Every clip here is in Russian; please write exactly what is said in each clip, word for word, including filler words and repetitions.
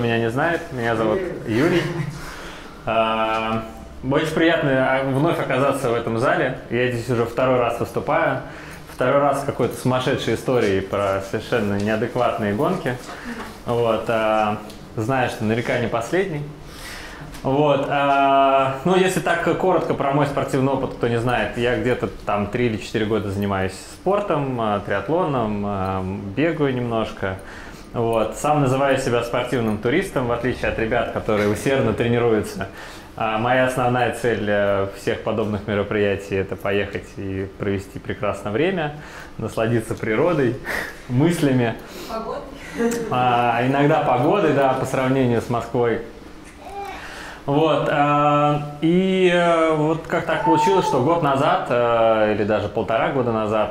меня не знает, меня зовут Юрий. Очень приятно вновь оказаться в этом зале. Я здесь уже второй раз выступаю. Второй раз какой-то сумасшедшей истории про совершенно неадекватные гонки. Вот. Знаю, что наверняка не последний. Вот. Ну, если так коротко про мой спортивный опыт, кто не знает, я где-то там три или четыре года занимаюсь спортом, триатлоном, бегаю немножко. Вот. Сам называю себя спортивным туристом, в отличие от ребят, которые усердно тренируются. А моя основная цель всех подобных мероприятий – это поехать и провести прекрасное время, насладиться природой, мыслями. Погодой? А, иногда погодой, да, по сравнению с Москвой. Вот. А, и а, вот как так получилось, что год назад, а, или даже полтора года назад,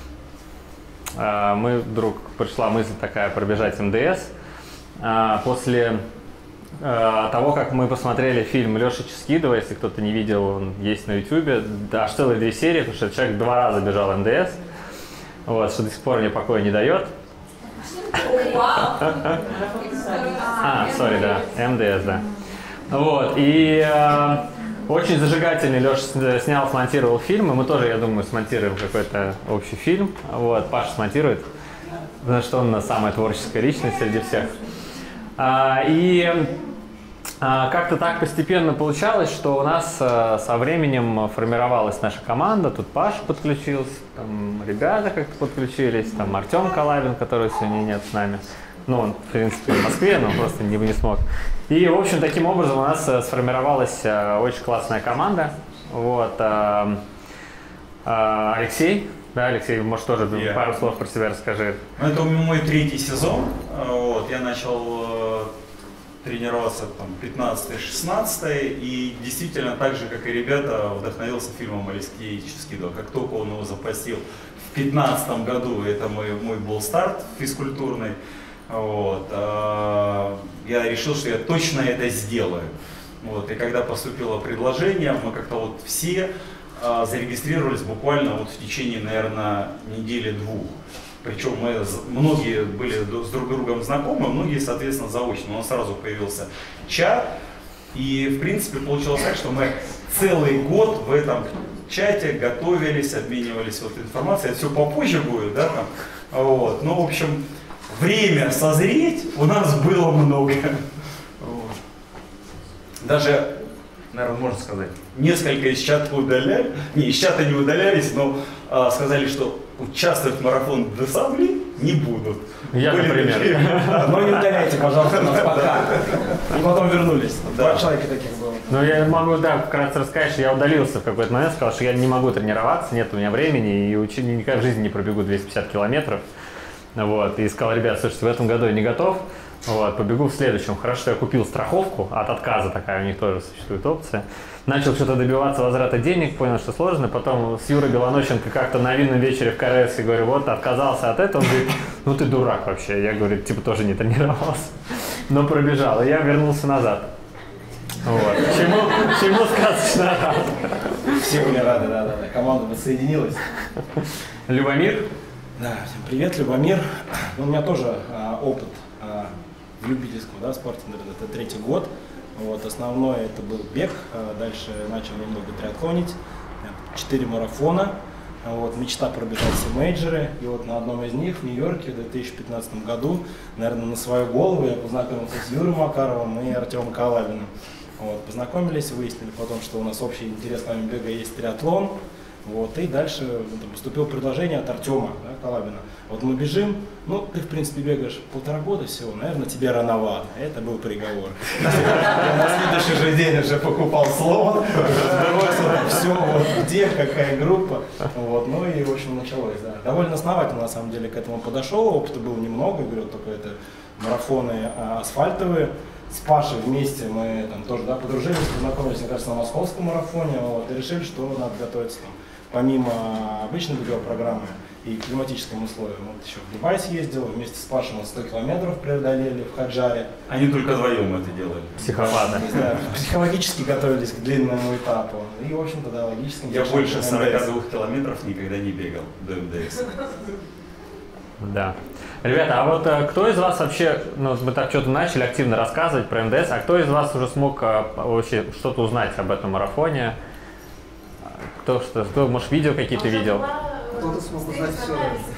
а, мы вдруг пришла мысль такая пробежать эм дэ эс. А, после того, как мы посмотрели фильм Леши Ческидова, если кто-то не видел, он есть на ютубе, аж целых две серии, потому что человек два раза бежал эм дэ эс, вот, что до сих пор мне покоя не дает. А, сори, да, эм дэ эс, да. Вот, и э, очень зажигательный Леша снял, смонтировал фильм, и мы тоже, я думаю, смонтируем какой-то общий фильм. Вот, Паша смонтирует, потому что он самая творческая личность среди всех. А, и а, как-то так постепенно получалось, что у нас а, со временем формировалась наша команда. Тут Паша подключился, там ребята как-то подключились, там Артем Калабин, которого сегодня нет с нами. Ну, он, в принципе, в Москве, но просто не, не смог. И, в общем, таким образом у нас а, сформировалась а, очень классная команда. Вот, а, а, Алексей. Да, Алексей, может, тоже yeah. пару слов про себя расскажи. Это мой третий сезон. Вот, я начал э, тренироваться там пятнадцатый-шестнадцатый, и действительно, так же, как и ребята, вдохновился фильмом Алексея Ческидова. Как только он его запостил в пятнадцатом году, это мой, мой был старт физкультурный, вот, э, я решил, что я точно это сделаю. Вот, и когда поступило предложение, мы как-то вот все зарегистрировались буквально вот в течение, наверное, недели-двух. Причем мы, многие были с друг другом знакомы, многие, соответственно, заочно. У нас сразу появился чат, и, в принципе, получилось так, что мы целый год в этом чате готовились, обменивались вот информацией. Это все попозже будет, да, там. Вот. Ну, в общем, время созреть у нас было много. Вот. Даже, наверное, можно сказать, несколько из чата удаляли, не, из чата не удалялись, но а, сказали, что участвовать в марафоне Десабли не будут. Я, Были например. такие, да, но не удаляйте, пожалуйста, нас пока. И потом вернулись. Да. Два человека таких было. Ну, я могу, да, вкратце рассказать, что я удалился в какой-то момент, сказал, что я не могу тренироваться, нет у меня времени, и учи, никогда в жизни не пробегу двести пятьдесят километров. Вот, и сказал, ребят, слушайте, в этом году я не готов. Вот, побегу в следующем. Хорошо, что я купил страховку от отказа, такая у них тоже существует опция. Начал что-то добиваться возврата денег, понял, что сложно. Потом с Юрой Белонощенко как-то на винном вечере в КРС говорю, вот, отказался от этого. Он говорит, ну ты дурак вообще. Я, говорю, типа тоже не тренировался. Но пробежал, и я вернулся назад. Вот. Чему, чему сказочно рад. Все были рады, да, да, да. Команда воссоединилась. Любомир? Да, всем привет, Любомир. У меня тоже а, опыт а, в любительском, да, спорте, наверное, это третий год. Вот, основное это был бег, а дальше начал немного триатлонить, четыре марафона. Вот, мечта пробежать все мейджоры, и вот на одном из них в Нью-Йорке в две тысячи пятнадцатом году, наверное, на свою голову я познакомился с Юрой Макаровым и Артемом Калабиным. Вот, познакомились, выяснили потом, что у нас общий интерес с нами бега есть триатлон. Вот, и дальше там, поступило предложение от Артема, да, Калабина. Вот мы бежим, ну, ты, в принципе, бегаешь полтора года всего, наверное, тебе рановато. Это был приговор. На следующий же день уже покупал слон, все, где, какая группа. Вот, ну и, в общем, началось, да. Довольно основательно, на самом деле, к этому подошел, опыта было немного, говорю, только это марафоны асфальтовые. С Пашей вместе мы там тоже, да, подружились, познакомились, мне кажется, на московском марафоне, вот, и решили, что надо готовиться там, помимо обычной беговой программы и климатическим условиям. Вот еще в Дубай съездил, вместе с Пашей мы сто километров преодолели в Хаджаре. Они только вдвоем это делали. Психопаты. Да, психологически готовились к длинному этапу. И, в общем-то, да, логически. Я больше сорока двух километров никогда не бегал до эм дэ эс. Да. Ребята, а вот а, кто из вас вообще, ну мы так что-то начали активно рассказывать про МДС, а кто из вас уже смог а, вообще что-то узнать об этом марафоне? Кто что, кто, может, видео какие-то видел? Кто-то смог узнать все.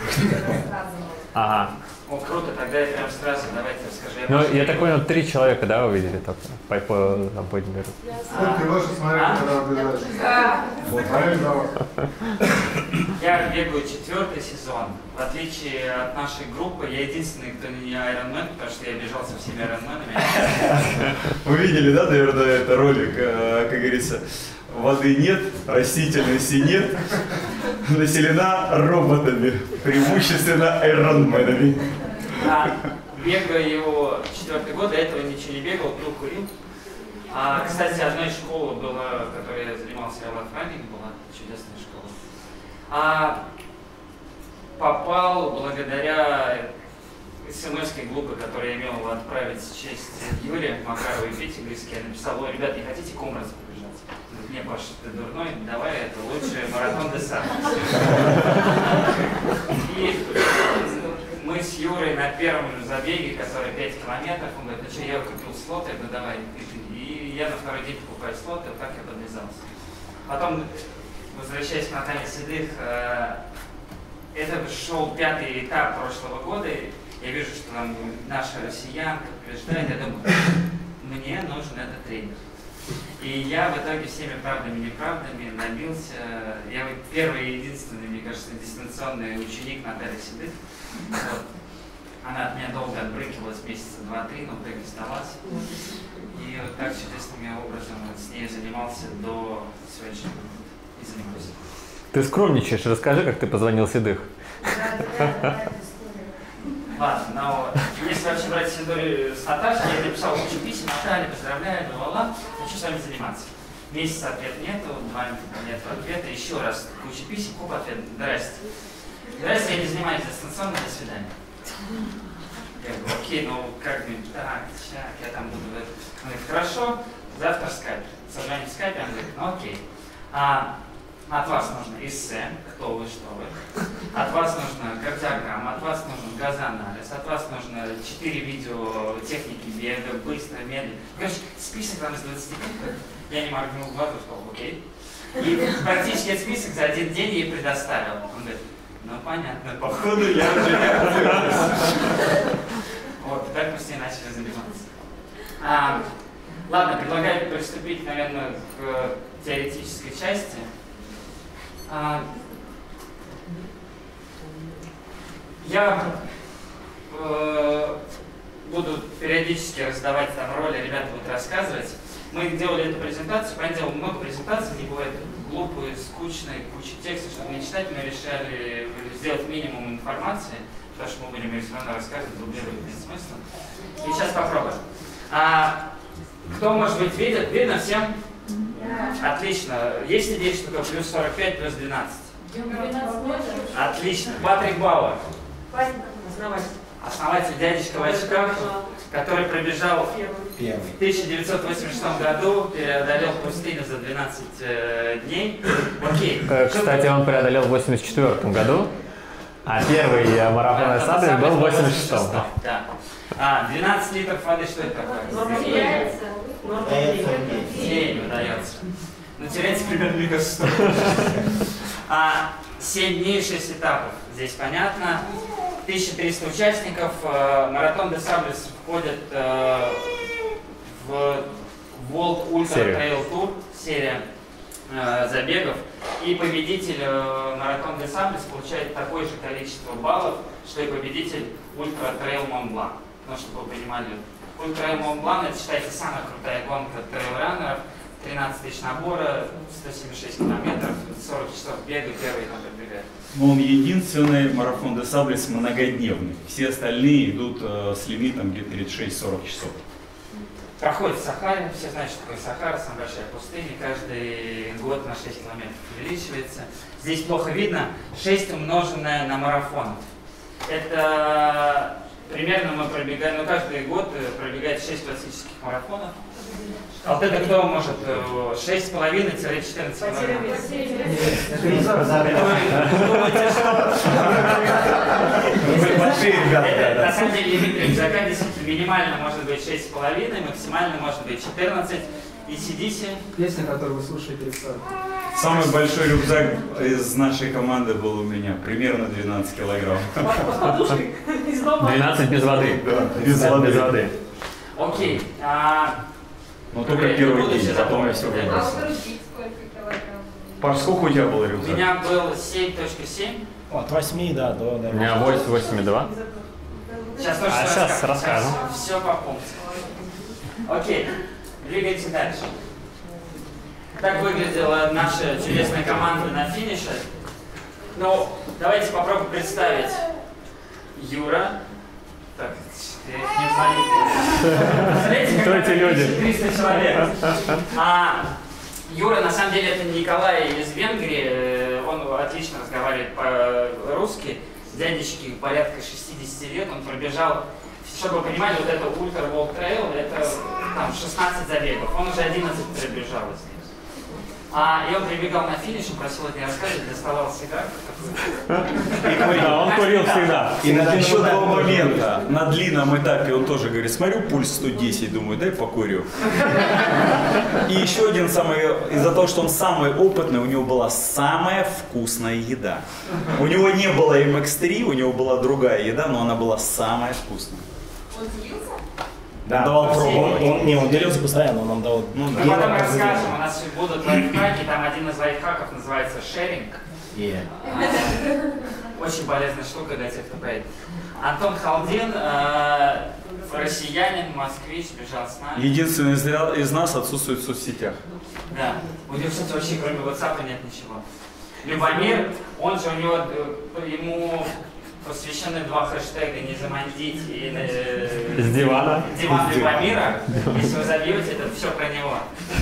Ага. О, круто, тогда я прям сразу, давайте расскажи. Ну, я так понял, три человека, да, увидели только по, по, там, по Эдинбургу. Ты лучше смотри, когда убегаешь. Вот, правильно, давай. Я бегаю четвертый сезон. В отличие от нашей группы, я единственный, кто не айронмен, потому что я бежал со всеми айронменами. Вы видели, да, наверное, это ролик, как говорится, воды нет, растительности нет, населена роботами, преимущественно айронменами. А, бегаю четвертый год, до этого ничего не бегал, пил, курил. А, кстати, одной школы была, в которой я занимался, Running, была чудесная школа. А, попал благодаря смс-ке глупой, которую я имел отправить в честь Юрия Макарова и Пети Грицки. Я написал: ой, ребят, не хотите Комрадс побежать? Не, Паша, ты дурной, давай, это лучший маратон Десант. И мы с Юрой на первом забеге, который пять километров, он говорит: ну что, я купил слот, я говорю: давай. И я на второй день покупаю слот, и вот так я подвязался. Потом, возвращаясь к Наталье Седых, это шел пятый этап прошлого года. Я вижу, что нам наша россиянка побеждает, я думаю, мне нужен этот тренер. И я в итоге всеми правдами и неправдами набился. Я первый и единственный, мне кажется, дистанционный ученик Натальи Седых. Вот. Она от меня долго отбрыкивалась, месяца два-три, но в итоге сдалась. И вот так чудесным образом с ней занимался до сегодняшнего года. И занимаюсь. Ты скромничаешь, расскажи, как ты позвонил Седых. Ладно, но если вообще брать историю с Наташей, я написал кучу писем: Наталья, поздравляю, ла-ла-ла, хочу с вами заниматься. Месяца ответа нету, два нет ответа, еще раз куча писем, купа ответа: здрасте. Здрасте, я не занимаюсь дистанционно, до свидания. Я говорю: окей, ну как бы, так, сейчас, я там буду. Он говорит: хорошо, завтра в скайпе. Сажаем в скайпе, он говорит: ну окей. А, от вас нужно эссе, кто вы, что вы. От вас нужна кардиограмма, от вас нужен газоанализ, от вас нужно четыре видео техники бега, быстро, медленно. Короче, список там из двадцати пунктов. Я не моргнул глазом, сказал: окей. И практически этот список за один день ей предоставил. Он говорит: ну понятно, походу я уже не отвлекся. Вот, так мы с ней начали заниматься. А, ладно, предлагаю приступить, наверное, к теоретической части. А, я э, буду периодически раздавать там роли, ребята будут рассказывать. Мы делали эту презентацию, понятное дело, много презентаций, они бывают глупые, скучные, куча текста, чтобы не читать, мы решали сделать минимум информации, потому что мы будем все равно рассказывать, дублировать без смысла. И сейчас попробуем. А, кто, может быть, видит? Видно всем? Да. Отлично. Есть идея, что такое плюс сорок пять, плюс двенадцать? Отлично. Патрик Бауэр. Основатель. Основатель, дядечка в очках, который пробежал в тысяча девятьсот восемьдесят шестом году, преодолел пустыню за двенадцать э, дней. Окей. Кстати, он преодолел в восемьдесят четвёртом году, а первый марафон Саблин был в восемьдесят шестом. Да. А, двенадцать литров воды, что это такое? Теряется. Тень удается. Но теряется примерно мне кажется, а, семь дней, шесть этапов. Здесь понятно. тысяча триста участников. Маратон де Саблес входит э, в World Ultra Trail Tour, серия э, забегов. И победитель э, Маратон де Саблес получает такое же количество баллов, что и победитель Ультра Трейл Монблан. Ну, чтобы вы понимали, Ультра Трейл Монблан — это, считается, самая крутая гонка трейл-раннеров. тринадцать тысяч набора, сто семьдесят шесть километров, сорок часов бега, первый там пробегает. Но он единственный марафон де Саблес многодневный. Все остальные идут э, с лимитом где-то тридцать шесть сорок часов. Проходит в Сахаре, все знают, что такое Сахара, самая большая пустыня, каждый год на шесть километров увеличивается. Здесь плохо видно, шесть умноженное на марафон. Это примерно мы пробегаем, ну каждый год пробегает шесть классических марафонов. А вот это кто может шесть с половиной — четырнадцать километров? На самом деле лимит рюкзака действительно минимально может быть шесть с половиной, максимально может быть четырнадцать. И сидите. Песня, которую вы слушаете перед старом. Самый большой рюкзак из нашей команды был у меня, примерно двенадцать килограмм. С подушкой из дома. двенадцать без воды. Да, без воды. Без воды. Окей. А, Но только первый день, потом я все А выбросил. вот ручки сколько килограмм? Паш, сколько у тебя был у рюкзак? меня был семь целых семь. От восьми, да, до... У меня восемь, восемь и два. Сейчас тоже А все сейчас расскажем. Все по пунктам. Окей. Двигайте дальше. Так выглядела наша чудесная команда на финише. Ну, давайте попробуем представить. Юра. Так, я их не знаю. Кто эти люди? триста человек. А Юра, на самом деле, это Николай из Венгрии. Он отлично разговаривает по-русски. Дядечке порядка шестидесяти лет. Он пробежал, чтобы вы понимали, вот это Ультра Волк Трейл, это там шестнадцать забегов. Он уже одиннадцать пробежал из них. А, и он прибегал на финиш, он просил это не рассказывать, доставал сигарку. Да, он курил всегда. И на еще того момента, на длинном этапе, он тоже говорит, смотрю, пульс сто десять, думаю, дай покурю. И еще один самый, из-за того, что он самый опытный, у него была самая вкусная еда. У него не было эм икс три, у него была другая еда, но она была самая вкусная. Он делился? Да, Он давал он, пробовать. он- не, он делился постоянно, он нам дал... Ну, Мы да. потом расскажем, у нас будут лайфхаки, там один из лайфхаков называется шеринг. Yeah. Очень полезная штука для тех, кто поедет. Антон Халдин, э, россиянин, москвич, бежал с нами. Единственный из, из нас отсутствует в соцсетях. Да. У него, кстати, вообще кроме WhatsApp нет ничего. Любомир, он же у него, э, ему посвящены два хэштега «Не замандить» и э, С дивана. «Диван Любомира». Если вы забьете, это все про него.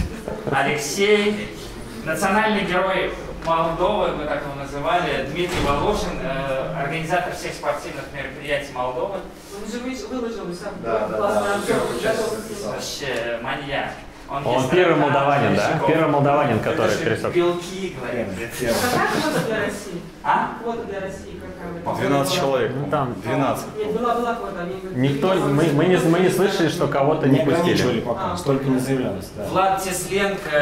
Алексей, национальный герой Молдовы, мы так его называли, Дмитрий Волошин, э, организатор всех спортивных мероприятий Молдовы. Он же вы- выложил сам Да, да, классный да, обзор. первую часть Готов. написал. Вообще маньяк. Он есть первый на- молдаванин, да? Мишиков. Первый молдаванин, Это который же пересек. белки, говорят. Какая квота для России? А? Квота для России какая? двенадцать человек. Ну, там двенадцать. Нет, была, была квота. они- Никто, мы, мы, не, мы не слышали, что кого-то не Не ограничивали пустили. пока, столько не заявлялось. Да. Влад Тесленко –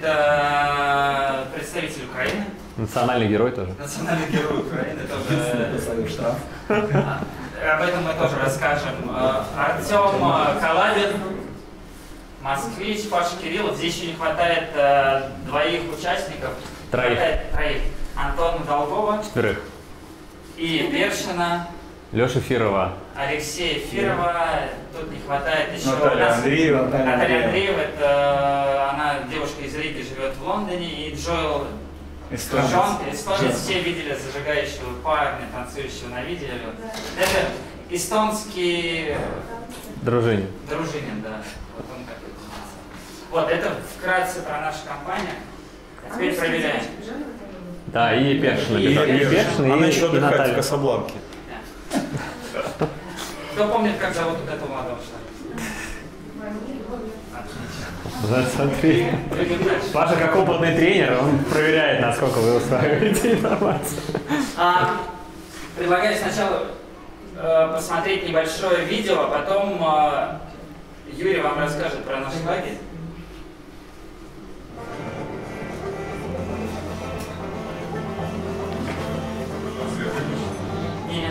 это представитель Украины, Национальный герой тоже. национальный герой Украины. Тоже, Поставил штраф. а, об этом мы тоже расскажем. А, Артем а, Калабин, москвич, Паша Кириллов. Здесь еще не хватает а, двоих участников. Троих. Не хватает троих. Антона Долгова Четверых. и Першина, Леша Фирова. Алексея Фирова. Тут не хватает еще. у Наталья нас- Андреева. Наталья Андреева, это она девушка из Риги, живет в Лондоне, и Джоэл Эстонец. Жон, эстонец, все видели зажигающего парня, танцующего на видео. Это эстонский Дружине. дружинин, да. Вот он такой. Вот, это вкратце про нашу компанию. А теперь проверяем. Да, и Першина. И, бежал. И Першина, Она и, еще и отдыхает в Наталья. Касабланке. Кто помнит, как зовут вот этого молодого человека? Да, смотри. Двигаем дальше. Паша, как опытный тренер, он проверяет, насколько вы усваиваете информацию. А, предлагаю сначала э, посмотреть небольшое видео, а потом э, Юрий вам расскажет про наш лагерь. Не.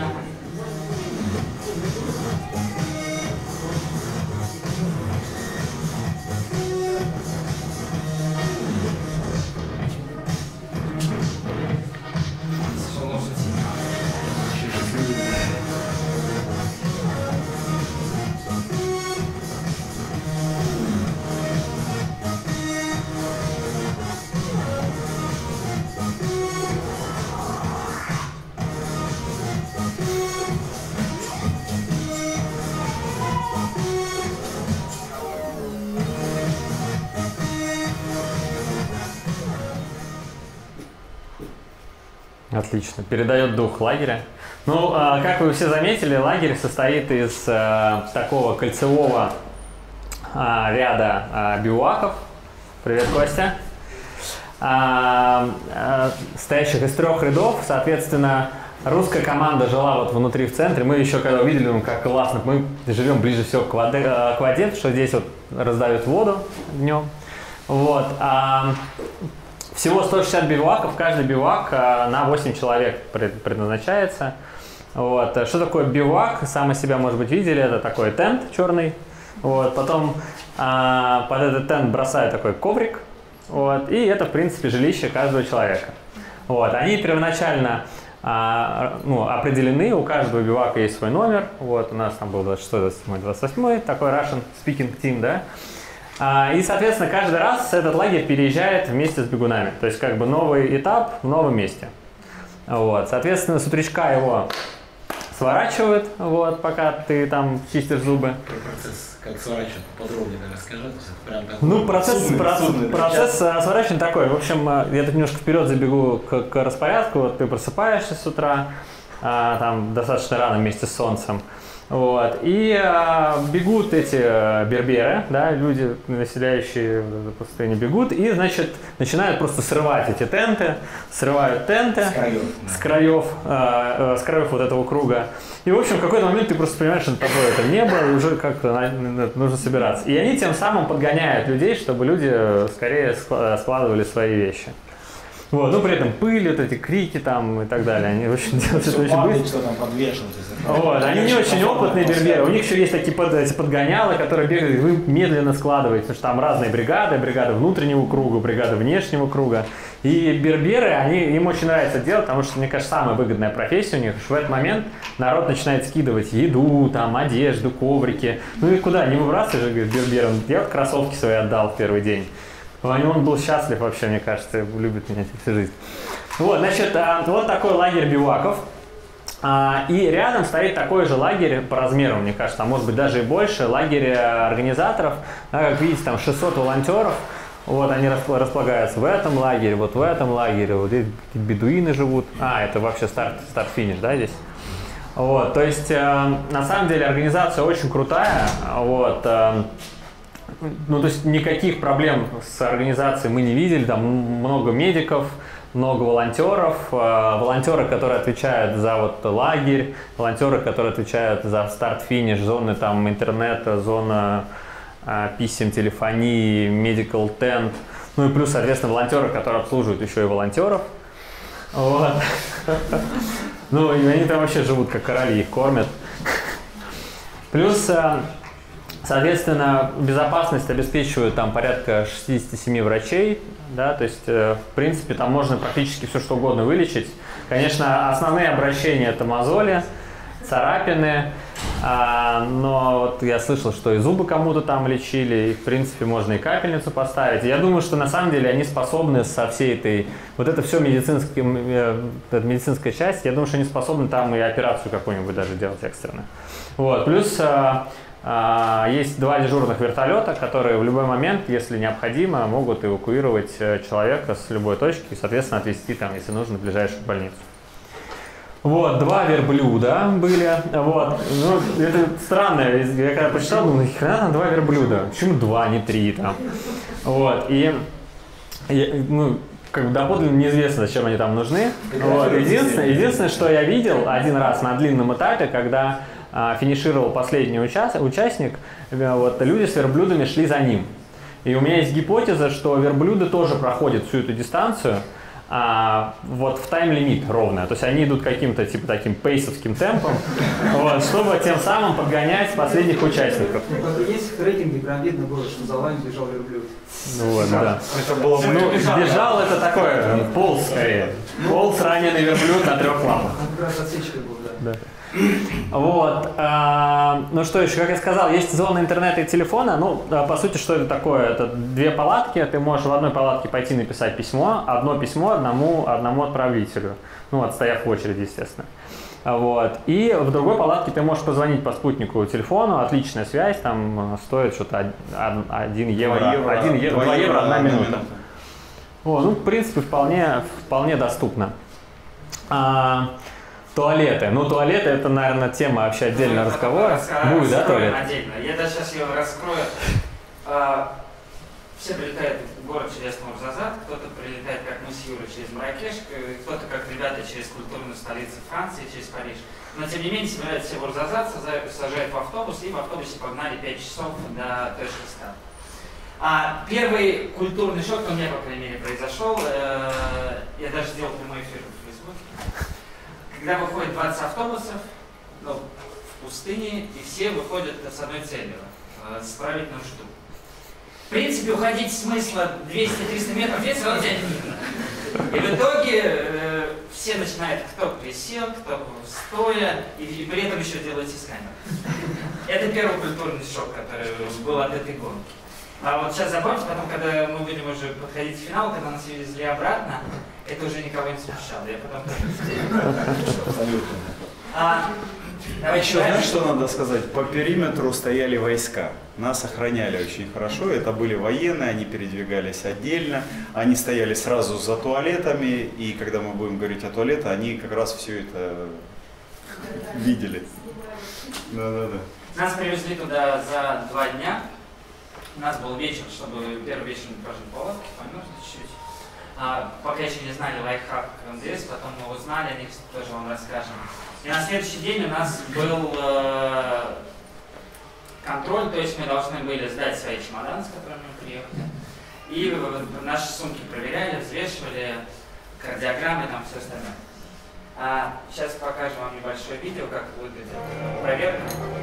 Отлично. Передает дух лагеря. Ну, а, как вы все заметили, лагерь состоит из а, такого кольцевого а, ряда а, бивуаков. Привет, Костя. А, а, стоящих из трех рядов, соответственно, русская команда жила вот внутри в центре. Мы еще когда увидели, ну, как классно, мы живем ближе всего к воде, к воде, что здесь вот раздают воду днем. Вот. А, всего сто шестьдесят бивуаков, каждый бивуак а, на восемь человек предназначается. Вот. Что такое бивуак? Сами себя, может быть, видели. Это такой тент черный. Вот. Потом а, под этот тент бросают такой коврик. Вот. И это, в принципе, жилище каждого человека. Вот. Они первоначально а, ну, определены. У каждого бивуака есть свой номер. Вот. У нас там был двадцать шестой, двадцать седьмой, двадцать восьмой. Такой Russian speaking team, да? А, и, соответственно, каждый раз этот лагерь переезжает вместе с бегунами. То есть, как бы новый этап в новом месте. Вот. Соответственно, с утречка его сворачивают, вот, пока ты там чистишь зубы. Процесс, как сворачивают, подробнее расскажи. Прям такой, ну, процесс, судный, процесс, судный, процесс сворачивания такой. В общем, я тут немножко вперед забегу к, к распорядку. Вот ты просыпаешься с утра, а, там достаточно рано вместе с солнцем. Вот, и а, бегут эти а, берберы, да, люди, населяющие пустыню, бегут, и, значит, начинают просто срывать эти тенты, срывают тенты с краев, с краев, а, а, с краев вот этого круга. И, в общем, в какой-то момент ты просто понимаешь, что такое это небо, и уже как-то нужно собираться. И они тем самым подгоняют людей, чтобы люди скорее складывали свои вещи. Вот, ну, при этом пыль, вот эти крики там и так далее, они, в общем, делают это очень быстро. Что там подвешено. Вот, они не очень опытные берберы, у них еще есть такие под, эти подгонялы, которые бегают, вы медленно складываете, потому что там разные бригады, бригада внутреннего круга, бригада внешнего круга. И берберы, они, им очень нравится делать, потому что, мне кажется, самая выгодная профессия у них, что в этот момент народ начинает скидывать еду, там, одежду, коврики. Ну и куда, не выбрасывай же, говорит, бербер, я вот кроссовки свои отдал в первый день. Он был счастлив вообще, мне кажется, любит меня всю жизнь. Вот, значит, вот такой лагерь бивуаков. И рядом стоит такой же лагерь по размеру, мне кажется, а может быть даже и больше, лагерь организаторов. Как видите, там шестьсот волонтеров. Вот они располагаются в этом лагере, вот в этом лагере, вот здесь бедуины живут. А, это вообще старт, старт-финиш, да, здесь? Вот, то есть, на самом деле, организация очень крутая. Вот. Ну, то есть никаких проблем с организацией мы не видели, там много медиков, много волонтеров, волонтеры, которые отвечают за вот лагерь, волонтеры, которые отвечают за старт-финиш, зоны там интернета, зона писем, телефонии, medical tent, ну и плюс, соответственно, волонтеры, которые обслуживают еще и волонтеров. Вот. Ну, и они там вообще живут как короли, их кормят. Плюс, соответственно, безопасность обеспечивают там порядка шестидесяти семи врачей, да, то есть, в принципе, там можно практически все что угодно вылечить. Конечно, основные обращения это мозоли, царапины, а, но вот я слышал, что и зубы кому-то там лечили, и, в принципе, можно и капельницу поставить. Я думаю, что на самом деле они способны со всей этой, вот это все медицинская, медицинская часть, я думаю, что они способны там и операцию какую-нибудь даже делать экстренно. Вот, плюс а, а, есть два дежурных вертолета, которые в любой момент, если необходимо, могут эвакуировать человека с любой точки и, соответственно, отвезти там, если нужно, в ближайшую больницу. Вот, два верблюда были, вот, ну, это странно, я когда прочитал, думаю, нахрена там два верблюда, почему два, не три там, вот, и, и ну, как бы доподлинно неизвестно, зачем они там нужны, вот, единственное, единственное, что я видел один раз на длинном этапе, когда а, финишировал последний уча- участник, вот, люди с верблюдами шли за ним, и у меня есть гипотеза, что верблюды тоже проходят всю эту дистанцию, А, вот в тайм-лимит ровно, то есть они идут каким-то типа таким пейсовским темпом, вот, чтобы тем самым подгонять последних участников. Есть в рейтинге, прям видно было, что за вами бежал верблюд. Ну, вот, да. Это было бы... Ну, бежал это такое, полз скорее, полз раненый верблюд на трех лапах. Как раз отсечка была, да. Да. Вот, а, ну что еще, как я сказал, есть зона интернета и телефона, ну, по сути, что это такое, это две палатки, ты можешь в одной палатке пойти написать письмо, одно письмо одному, одному отправителю, ну, отстояв в очереди, естественно, вот, и в другой палатке ты можешь позвонить по спутниковому телефону, отличная связь, там стоит что-то один евро, один евро, два евро, одна минута, вот, ну, в принципе, вполне, вполне доступно. А, Туалеты. Ну, туалеты это, наверное, тема вообще отдельного разговора. Будет, да, туалет? Отдельно. Я даже сейчас ее раскрою. А, все прилетают в город через Нур-Зазат, кто-то прилетает, как мы с Юрой, через Марракеш, кто-то, как ребята, через культурную столицу Франции, через Париж. Но, тем не менее, собираются все в Нур-Зазат, сажают в автобус, и в автобусе погнали пять часов до точки старта. А первый культурный шок, у меня, по крайней мере, произошел. Э, я даже сделал прямой эфир в Фейсбуке. Когда выходит двадцать автобусов, ну, в пустыне, и все выходят с одной целью э, – справить нужду. В принципе, уходить смысла двести-триста метров нет, все равно тебя не видно. И в итоге э, все начинают, кто присел, кто стоя, и, и при этом еще делаете с камерой. Это первый культурный шок, который был от этой гонки. А вот сейчас запомните, потом, когда мы будем уже подходить к финалу, когда нас везли обратно, это уже никого не смущало. Я потом... Абсолютно. А, А еще, знаешь, что надо сказать? По периметру стояли войска. Нас охраняли очень хорошо. Это были военные, они передвигались отдельно. Они стояли сразу за туалетами. И когда мы будем говорить о туалетах, они как раз все это видели. Да-да-да. Нас привезли туда за два дня. У нас был вечер, чтобы первый вечер мы прожили в палатке, померзли чуть-чуть. А, пока еще не знали лайфхак МДС, потом мы узнали, о них тоже вам расскажем. И на следующий день у нас был э, контроль, то есть мы должны были сдать свои чемоданы, с которыми мы приехали. И э, наши сумки проверяли, взвешивали, кардиограммы, там все остальное. А, сейчас покажу вам небольшое видео, как выглядит проверка.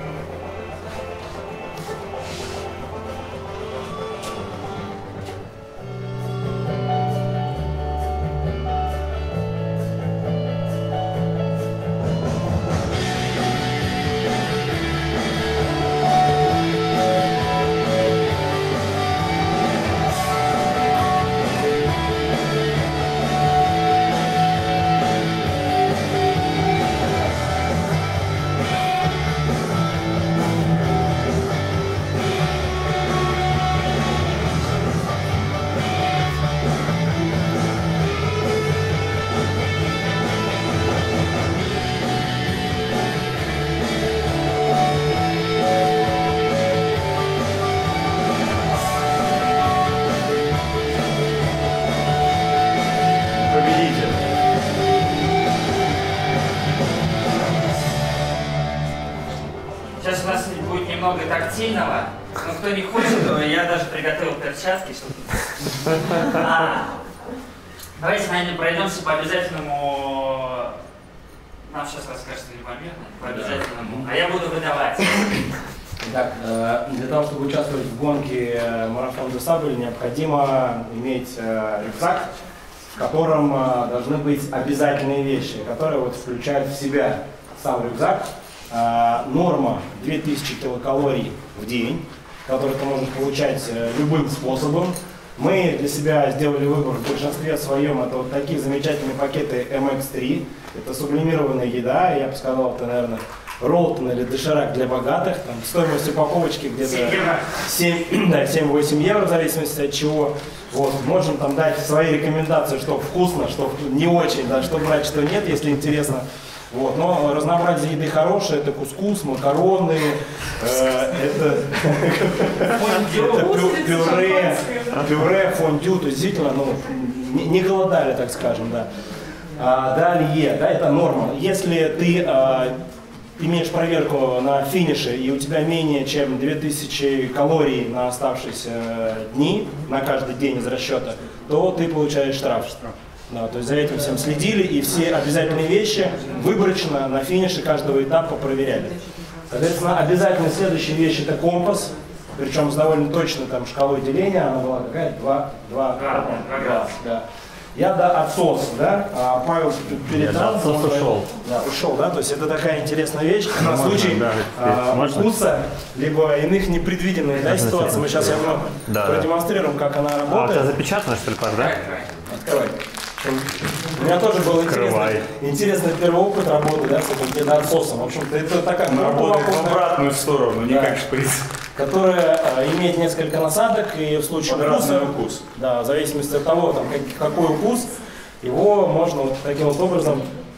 Сейчас у нас будет немного тактильного, но кто не хочет, то я даже приготовил перчатки, чтобы... А, давайте, наверное, пройдемся по обязательному... Нам сейчас расскажет Любомир, по обязательному, а я буду выдавать. Итак, для того, чтобы участвовать в гонке Марафон де Сабль, необходимо иметь рюкзак, в котором должны быть обязательные вещи, которые вот включают в себя сам рюкзак. Норма две тысячи килокалорий в день, который ты можешь получать любым способом. Мы для себя сделали выбор в большинстве своем. Это вот такие замечательные пакеты эм икс три. Это сублимированная еда. Я бы сказал, это, наверное, Ролтон или доширак для богатых. Там стоимость упаковочки где-то семь-восемь евро, в зависимости от чего. Вот. Можем там дать свои рекомендации, что вкусно, что не очень, да, что брать, что нет, если интересно. Вот. Но разнообразие еды хорошее, это кускус, макароны, э, это, это пюре, пюре, фондю, то есть действительно ну, не, не голодали, так скажем, да. А далее, да, это норма. Если ты а, имеешь проверку на финише и у тебя менее чем две тысячи калорий на оставшиеся дни, на каждый день из расчета, то ты получаешь штраф. Да, то есть за этим всем следили и все обязательные вещи выборочно на финише каждого этапа проверяли. Соответственно, обязательно следующая вещь это компас, причем с довольно точной там шкалой деления, она была какая? два, два, два, да. Я до отсоса, да, а Павел передал. Я до отсоса ушел. Да, ушел, да, то есть это такая интересная вещь, на случай да, а, укуса, либо иных непредвиденных да, ситуаций. Мы сейчас я вам да, продемонстрируем, как она работает. А у тебя запечатано, что ли, Паш, да? Открывай. У меня тоже был интересный, интересный первый опыт работы да, с этим педоотсосом. В общем-то, это такая работает в обратную сторону, не да, как шприц. Которая а, имеет несколько насадок, и в случае укуса, укус. Да, в зависимости от того, там, как, какой укус, его можно вот таким вот образом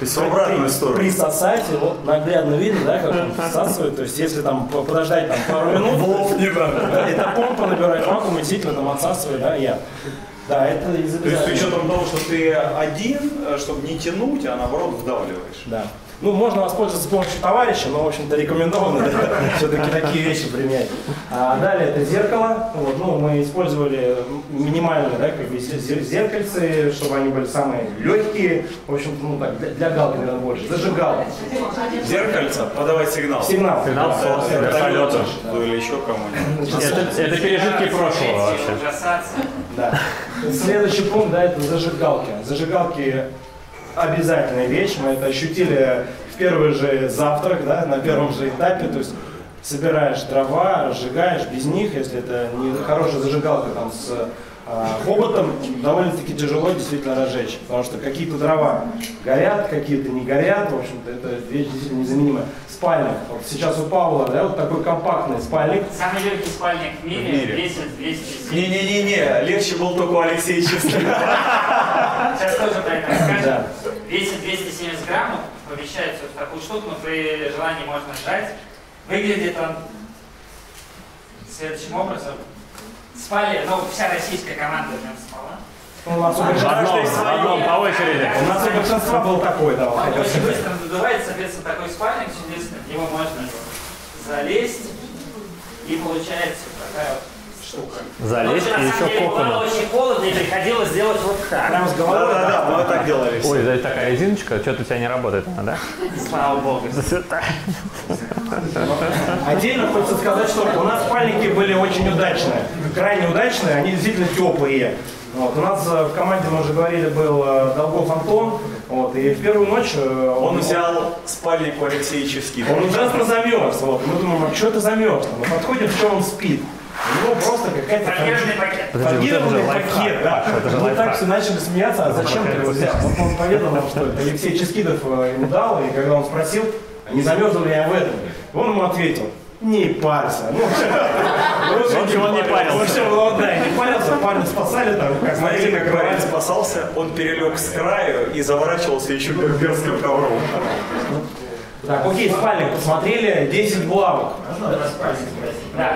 есть в обратную сторону. Присосать, и вот наглядно видно, да, как он всасывает. То есть если там подождать там, пару минут, да, это помпа набирает вакуум, и действительно там отсасывает, да, я. Да, это из-за. То есть с учетом того, что ты один, чтобы не тянуть, а наоборот вдавливаешь. Да. Ну, можно воспользоваться с помощью товарища, но, в общем-то, рекомендовано все-таки такие вещи применять. А далее это зеркало. Вот, ну, мы использовали минимальные, да, как бы зеркальцы, чтобы они были самые легкие. В общем-то, ну так, для, для галки, наверное, больше. Зажигалка. Зеркальца, подавать сигнал. Сигнал. Сигнал да, солнца, да, вертолета. Ну или еще кому-нибудь. Это, это пережитки прошлого вообще. Ужасаться. Да. Следующий пункт, да, это зажигалки. Зажигалки обязательная вещь. Мы это ощутили в первый же завтрак, да, на первом же этапе. То есть собираешь дрова, разжигаешь без них, если это не хорошая зажигалка там с а, хоботом, довольно-таки тяжело действительно разжечь. Потому что какие-то дрова горят, какие-то не горят. В общем-то, это вещь действительно незаменимая. Спальник. Вот сейчас у Павла, да, вот такой компактный спальник. Самый легкий спальник в мире, В мире. весит двести семь. Не-не-не-не, легче был только у Алексея Чистых. Сейчас тоже про это расскажем. Да. Весит двести семьдесят граммов, помещается в такую штуку, но при желании можно сжать. Выглядит он следующим образом. Спали, ну, вся российская команда в нем спала. У нас у В большинства, одном, в одном, по очереди. у нас у большинства был такой, да. Он очень быстро надувается, соответственно, такой спальник чудесный. В него можно залезть, и получается такая вот штука. Залезть Но, и на еще самом деле, коконом. было очень холодно, и приходилось делать вот так. Прям с головой. Да-да-да, мы вот так делали. Ой, да, такая резиночка, что-то у тебя не работает она, да? Слава богу. Отдельно хочется сказать, что у нас спальники были очень удачные, крайне удачные, они действительно теплые. Вот. У нас э, в команде, мы уже говорили, был э, Долгов Антон, вот, и в первую ночь э, Он взял спальник у Алексея Чистых. он ужасно замерз. Вот. Мы думаем, а что это замерз? Мы подходим, в чем он спит. У него просто какая-то Фольгированный пакет. Подожди, вот это фольгированный же лайфхак, пакет, да. Паша, это же Мы лайфхак. так все начали смеяться, а зачем ты его взял? Вот он поведал нам, что это Алексей Ческидов э, ему дал, и когда он спросил, а не замерзла ли я в этом, он ему ответил, не парься. Ну, В общем, он не парился. В общем, он, да, не парился, парня спасали там, как Смотри, как говорили. Варя спасался, он перелег с краю и заворачивался еще берберским ковром. Так, окей, спальник посмотрели, десять булавок. Да.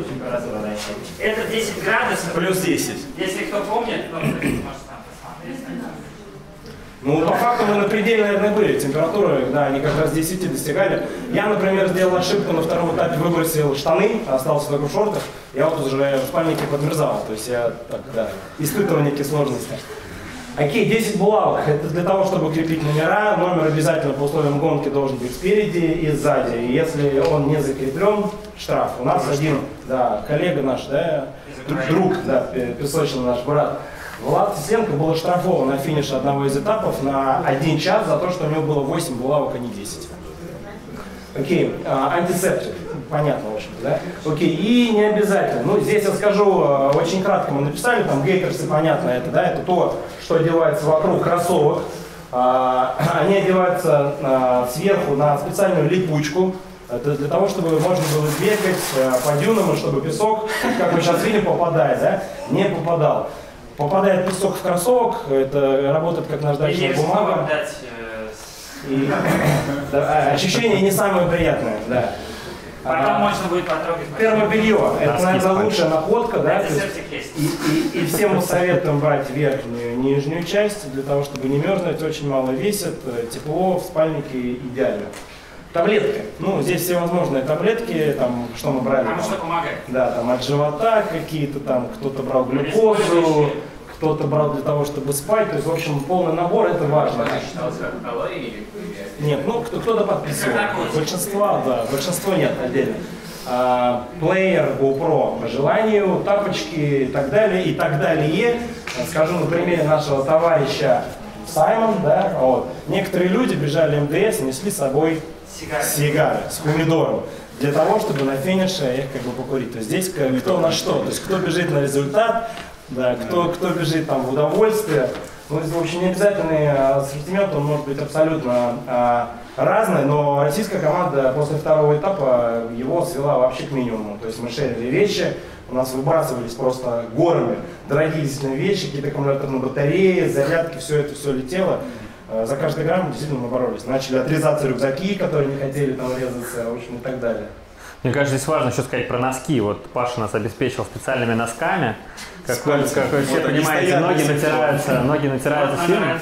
Это десять градусов. Плюс десять. Если кто помнит, ну, может там посмотреть. Ну, по факту мы на пределе, наверное, были. Температуры, да, они как раз десять достигали. Я, например, сделал ошибку, на втором этапе выбросил штаны, остался только в шортах. Я вот уже в спальнике подмерзал. То есть я, так, да, испытывал некие сложности. Окей, десять булавок. Это для того, чтобы крепить номера. Номер обязательно по условиям гонки должен быть спереди и сзади. И если он не закреплен, штраф. У нас один, да, коллега наш, да, друг, да, песочный наш брат, Влад Тесленко был оштрафован на финише одного из этапов на один час за то, что у него было восемь булавок, а не десять. Окей, а, антисептик. Понятно, в общем-то, да? Окей, и не обязательно. Ну, здесь я скажу, э, очень кратко мы написали, там гейтерсы, понятно, это, да, это то, что одевается вокруг кроссовок. А, они одеваются а, сверху на специальную липучку. Это для того, чтобы можно было бегать а, по дюнам, и чтобы песок, как мы сейчас видим, попадает, да, не попадал. Попадает песок в кроссовок, это работает как наждачная бумага. Дать, э, И, да, ощущение не самое приятное, да. Потом А, можно будет потрогать. термобелье, это, наверное, лучшая находка, да? То есть Антисептик есть. И, и, и всем мы советуем брать верхнюю и нижнюю часть, для того, чтобы не мерзнуть, очень мало весит, тепло в спальнике идеально. Таблетки. Ну, здесь всевозможные таблетки, там, что мы брали? Потому что помогает. Да, там от живота какие-то, там, кто-то брал глюкозу, кто-то брал для того, чтобы спать, то есть, в общем, полный набор, это важно. Нет, ну, кто- кто-то подписывал. Большинство, да, большинство нет отдельно. А, плеер, GoPro по желанию, тапочки и так далее, и так далее. Скажу на примере нашего товарища Саймон, да, вот. Некоторые люди бежали эм дэ эс и несли с собой Сигары. сигары с помидором, для того, чтобы на финише их как бы покурить. То есть здесь как- кто на что, то есть кто бежит на результат, да, кто, кто бежит там в удовольствие. Ну, в общем, не обязательный ассортимент, он может быть абсолютно а, разный, но российская команда после второго этапа его свела вообще к минимуму. То есть мы шерили вещи, у нас выбрасывались просто горами дорогие действительно вещи, какие-то аккумуляторные батареи, зарядки, все это все летело. за каждый грамм действительно мы боролись. Начали отрезаться рюкзаки, которые не хотели там резаться, в общем, и так далее. Мне кажется, здесь важно еще сказать про носки. Вот Паша нас обеспечил специальными носками. Как вы, как вы все вот понимаете, ноги натираются, ноги натираются сильно.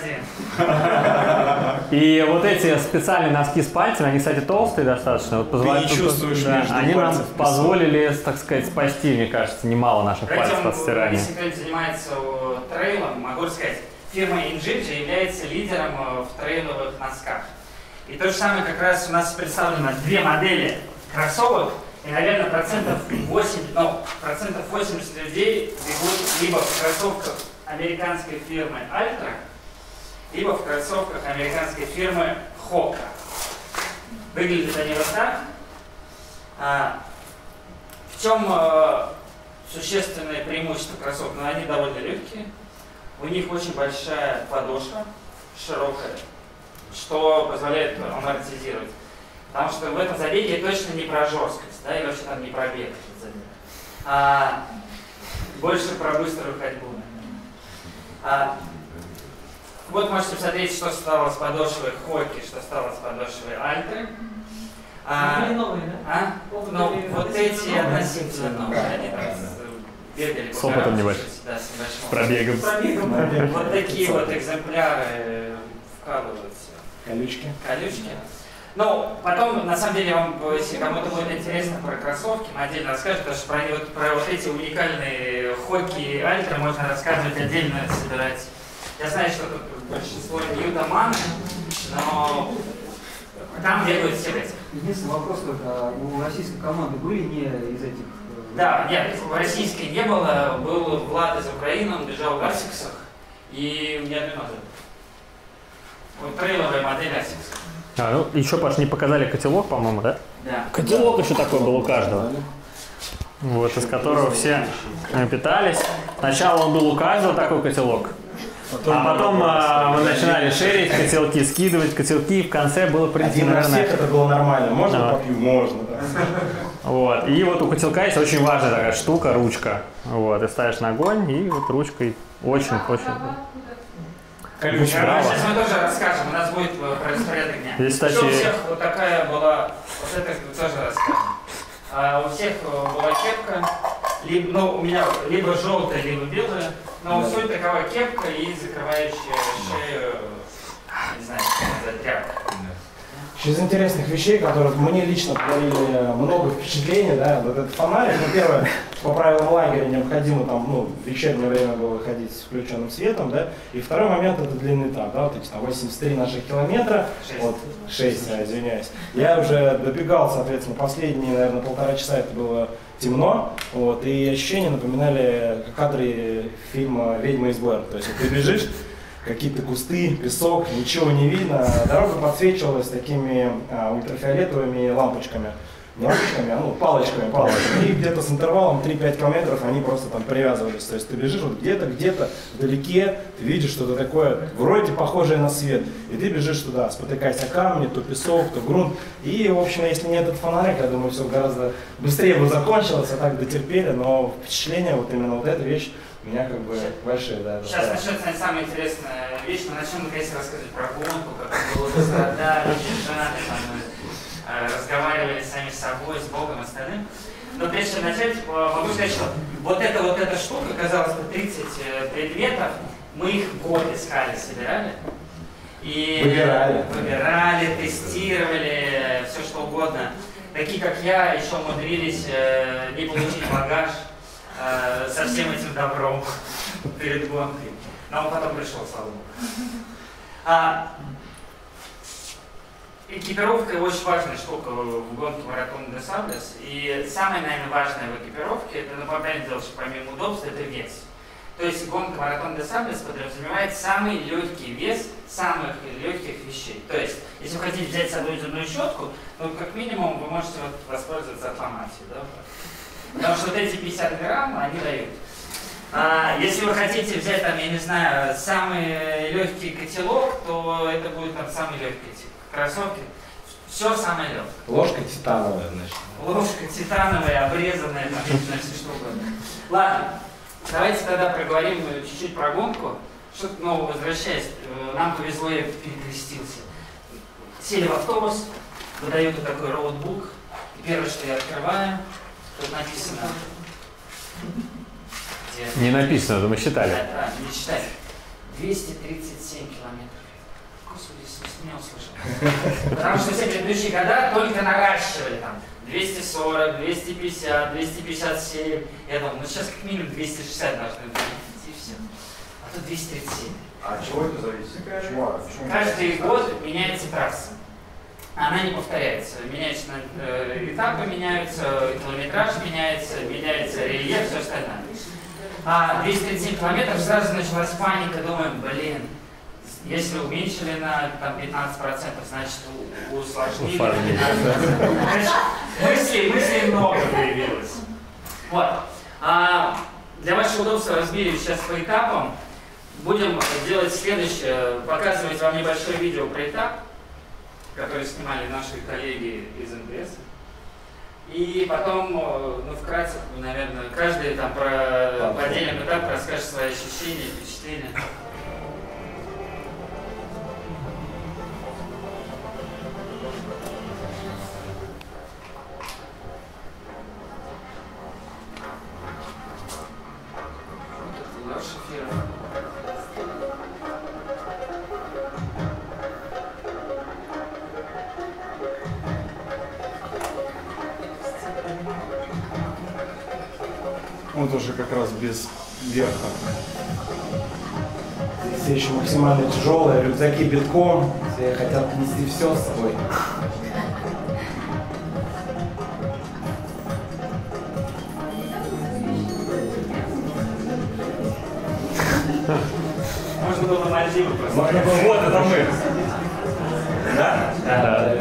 И вот эти специальные носки с пальцами, они, кстати, толстые достаточно. Вот позволяют, Ты не чувствуешь да, между они нам пальцев позволили, так сказать, спасти, мне кажется, немало наших пальцев от стирания. Если кто-нибудь занимается трейлом, могу рассказать, фирма Injinja является лидером в трейловых носках. И то же самое как раз у нас представлено две модели кроссовок, и, наверное, процентов восемьдесят, ну, процентов восемьдесят людей бегут либо в кроссовках американской фирмы Altra, либо в кроссовках американской фирмы Hoka. Выглядят они вот так. А, в чем а, существенное преимущество кроссовок? Ну, они довольно легкие, у них очень большая подошва, широкая, что позволяет амортизировать. Потому что в этом забеге точно не про жесткость, да, и вообще там не про бег, а больше про быструю ходьбу. А, вот можете посмотреть, что стало с подошвой Хоки, что стало с подошвой Альтры. А, новые, да? А? Ну, вот эти относительно новые, они там бегали с опытом небольшим, да, с небольшим пробегом. Пробегом. Вот такие вот экземпляры вкалываются. Колючки. Колючки. Ну, потом, на самом деле, вам, если кому-то будет интересно про кроссовки, мы отдельно расскажем, потому что про, вот, про вот эти уникальные Хоки и Альтры можно рассказывать отдельно, собирать. Я знаю, что тут большинство Ньютоманы, но там бегают все в этих. Единственный вопрос только, у российской команды были не из этих... Да, нет, в российской не было, был Влад из Украины, он бежал в Асиксах, и у меня одной ноги. Вот трейловая модель Асикса. А, ну, еще, Паш, не показали котелок, по-моему, да? Да. Котелок еще такой был у каждого. Вот, из которого все питались. Сначала он был у каждого такой котелок. А потом а, мы начинали шерить котелки, скидывать котелки, и в конце было, в принципе, Один наверное... на всех это было нормально. Можно Да. попью? Можно, да. Вот. И вот у котелка есть очень важная такая штука, ручка. Вот. Ты ставишь на огонь, и вот ручкой очень-очень... Колючка. Браво. Сейчас мы тоже расскажем, у нас будет про распорядок дня. Здесь, кстати- Еще у всех вот такая была, вот это тоже расскажем. А у всех была кепка, либо, ну, у меня либо желтая, либо белая, но Да. суть такова кепка и закрывающая шею, не знаю, как сказать, тряпка. Из интересных вещей, которые мне лично подарили много впечатлений, да, вот этот фонарик, ну, первое, по правилам лагеря необходимо там, ну, в вечернее время было ходить с включенным светом, да, и второй момент это длинный трап, да, вот эти там восемьдесят три наших километра, Шесть. вот, шесть, да, извиняюсь, я уже добегал, соответственно, последние, наверное, полтора часа это было темно, вот, и ощущения напоминали кадры фильма «Ведьма из Блэр», то есть вот, ты бежишь, какие-то кусты, песок, ничего не видно. Дорога подсвечивалась такими а, ультрафиолетовыми лампочками. Не лампочками, а ну, палочками, палочками. И где-то с интервалом три-пять километров они просто там привязывались. То есть ты бежишь вот где-то, где-то вдалеке, ты видишь что-то такое, вроде похожее на свет. И ты бежишь туда, спотыкаясь о камни, то песок, то грунт. И, в общем, если не этот фонарик, я думаю, все гораздо быстрее бы закончилось, а так дотерпели. Но впечатление, вот именно вот эта вещь, у меня как бы большие, да. Сейчас да. начнется самая интересная вещь. Мы начнем наконец рассказывать про гонку, как было пострадали, бежали, там, э, разговаривали сами с собой, с Богом и остальным. Но прежде чем начать, могу сказать, что вот эта вот эта штука, казалось бы, тридцать предметов, мы их год искали, собирали. И Выбирали. Выбирали, тестировали, все что угодно. Такие, как я, еще умудрились э, не получить багаж э, со всем этим добром перед гонкой. Но он потом пришел, слава богу. А, экипировка очень важная штука в гонке маратона де Саблес. И самое, наверное, важное в экипировке, это, ну, понятное дело, что помимо удобства, это вес. То есть гонка маратон де Саблес подразумевает самый легкий вес самых легких вещей. То есть, если вы хотите взять с собой зубную щетку, ну, как минимум, вы можете вот воспользоваться автоматией, да? Потому что вот эти пятьдесят грамм, они дают. А если вы хотите взять, там, я не знаю, самый легкий котелок, то это будет там самый легкий кроссовки. Все самое легкое. Ложка титановая, значит. Ложка титановая, обрезанная, там, не знаю, все что угодно. Ладно, давайте тогда проговорим чуть-чуть про гонку. Что-то новое, возвращаясь, нам повезло, я перекрестился. Сели в автобус, выдают вот такой роутбук. И первое, что я открываю, тут написано... Где... Не написано, но мы считали. Да, да, не считали. двести тридцать семь километров. Господи, не услышал. Потому что все предыдущие года только наращивали там. двести сорок, двести пятьдесят, двести пятьдесят семь. Я думал, ну сейчас как минимум двести шестьдесят должны быть. И все. А тут двести тридцать семь. А от чего это зависит? Почему? Почему? Каждый год меняется трасса. Она не повторяется. Меняются э, этапы, меняются, километраж меняется, меняется рельеф, все остальное. А двести тридцать семь километров, сразу началась паника, думаем, блин, если уменьшили на там, пятнадцать процентов, значит усложнили на пятнадцать процентов. Мыслей, мыслей много появилось. Вот. А для вашего удобства разбили сейчас по этапам. Будем делать следующее, показывать вам небольшое видео про этап, который снимали наши коллеги из эн бэ эс. И потом, ну, вкратце, наверное, каждый там про по отдельным этапам расскажет свои ощущения, впечатления. Он тоже как раз без верха. Все еще максимально тяжелые, рюкзаки битком, все хотят нести все с собой. Можно было Мальдивы просто. Можно было, вот это мы. Да? Да, да.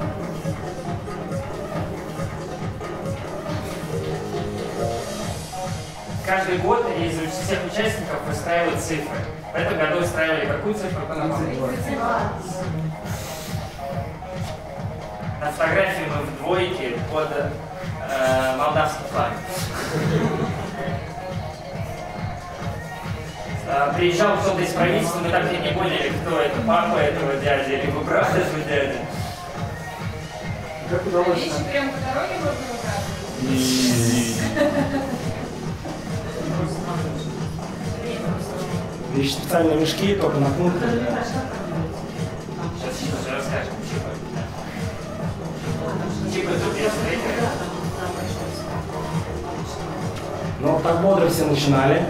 Каждый год из всех участников выстраивают цифры. В этом году выстраивали какую цифру? На фотографии мы в двойке под э, молдавский флаг. Приезжал кто-то из правительства, мы так и не поняли, кто это, папа этого дяди, либо брат этого дяди. Как удалось? Вещи прямо по дороге можно выбрать? Вещи специальные мешки, только на пункте. Сейчас еще расскажем. Чипы тут есть, Ну, так бодро все начинали.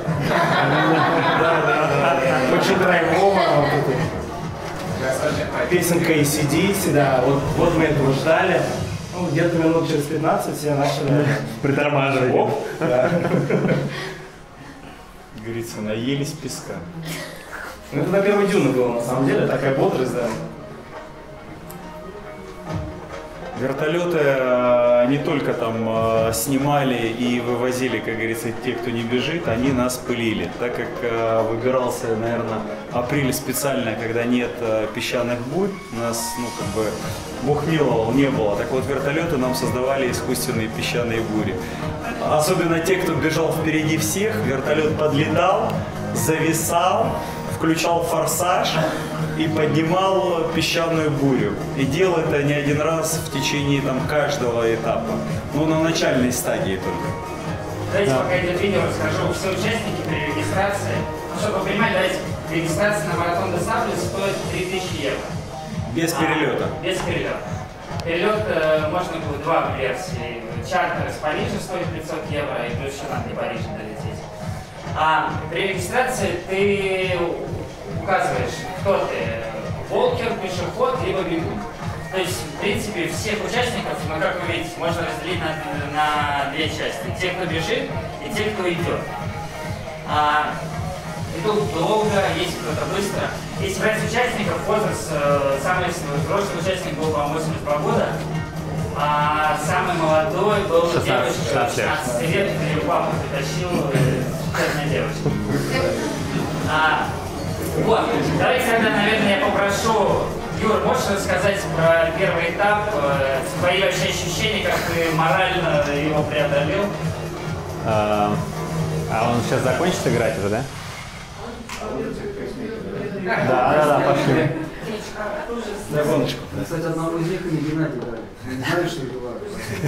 Очень драйвово. Песенка и си ди си, да. Вот мы этого ждали. Ну, где-то минут через пятнадцать все начали притормаживать. Говорится, наелись песка. Ну, это на первой дюны было, на самом деле, такая бодрость, да. Вертолеты не только там снимали и вывозили, как говорится, те, кто не бежит, они нас пылили. Так как выбирался, наверное, апрель специально, когда нет песчаных бурь, нас, ну, как бы, Бог миловал, не было. Так вот, вертолеты нам создавали искусственные песчаные бури. Особенно те, кто бежал впереди всех, вертолет подлетал, зависал, включал форсаж и поднимал песчаную бурю. И делал это не один раз в течение там, каждого этапа. Ну, на начальной стадии только. Давайте, да. Пока идет видео, расскажу. Все участники при регистрации, ну, чтобы вы понимали, давайте, регистрация на маратон де Сабле стоит три тысячи евро. Без перелета? А, без перелета. Перелет э, можно было два версии. Чартер из Парижа стоит пятьсот евро, и плюс еще надо до Парижа долететь. А при регистрации ты указываешь, кто ты, волкер, пешеход, либо бегун. То есть, в принципе, всех участников, ну, как вы видите, можно разделить на, на две части. Те, кто бежит, и те, кто идет. А, идут долго, есть кто-то быстро. Если брать участников, возраст, э, самый взрослый участник был, по-моему, восемьдесят два года, а самый молодой был девочка шестнадцать лет, ее папа притащил, черная девочка. А, вот, давайте тогда, наверное, я попрошу, Юр, можешь рассказать про первый этап, э, твои вообще ощущения, как ты морально его преодолел? А, а он сейчас закончит играть уже, да? Да, да, да, пошли. На гоночку. Кстати, одному из них и Геннадий дали. Не знаю, что это было.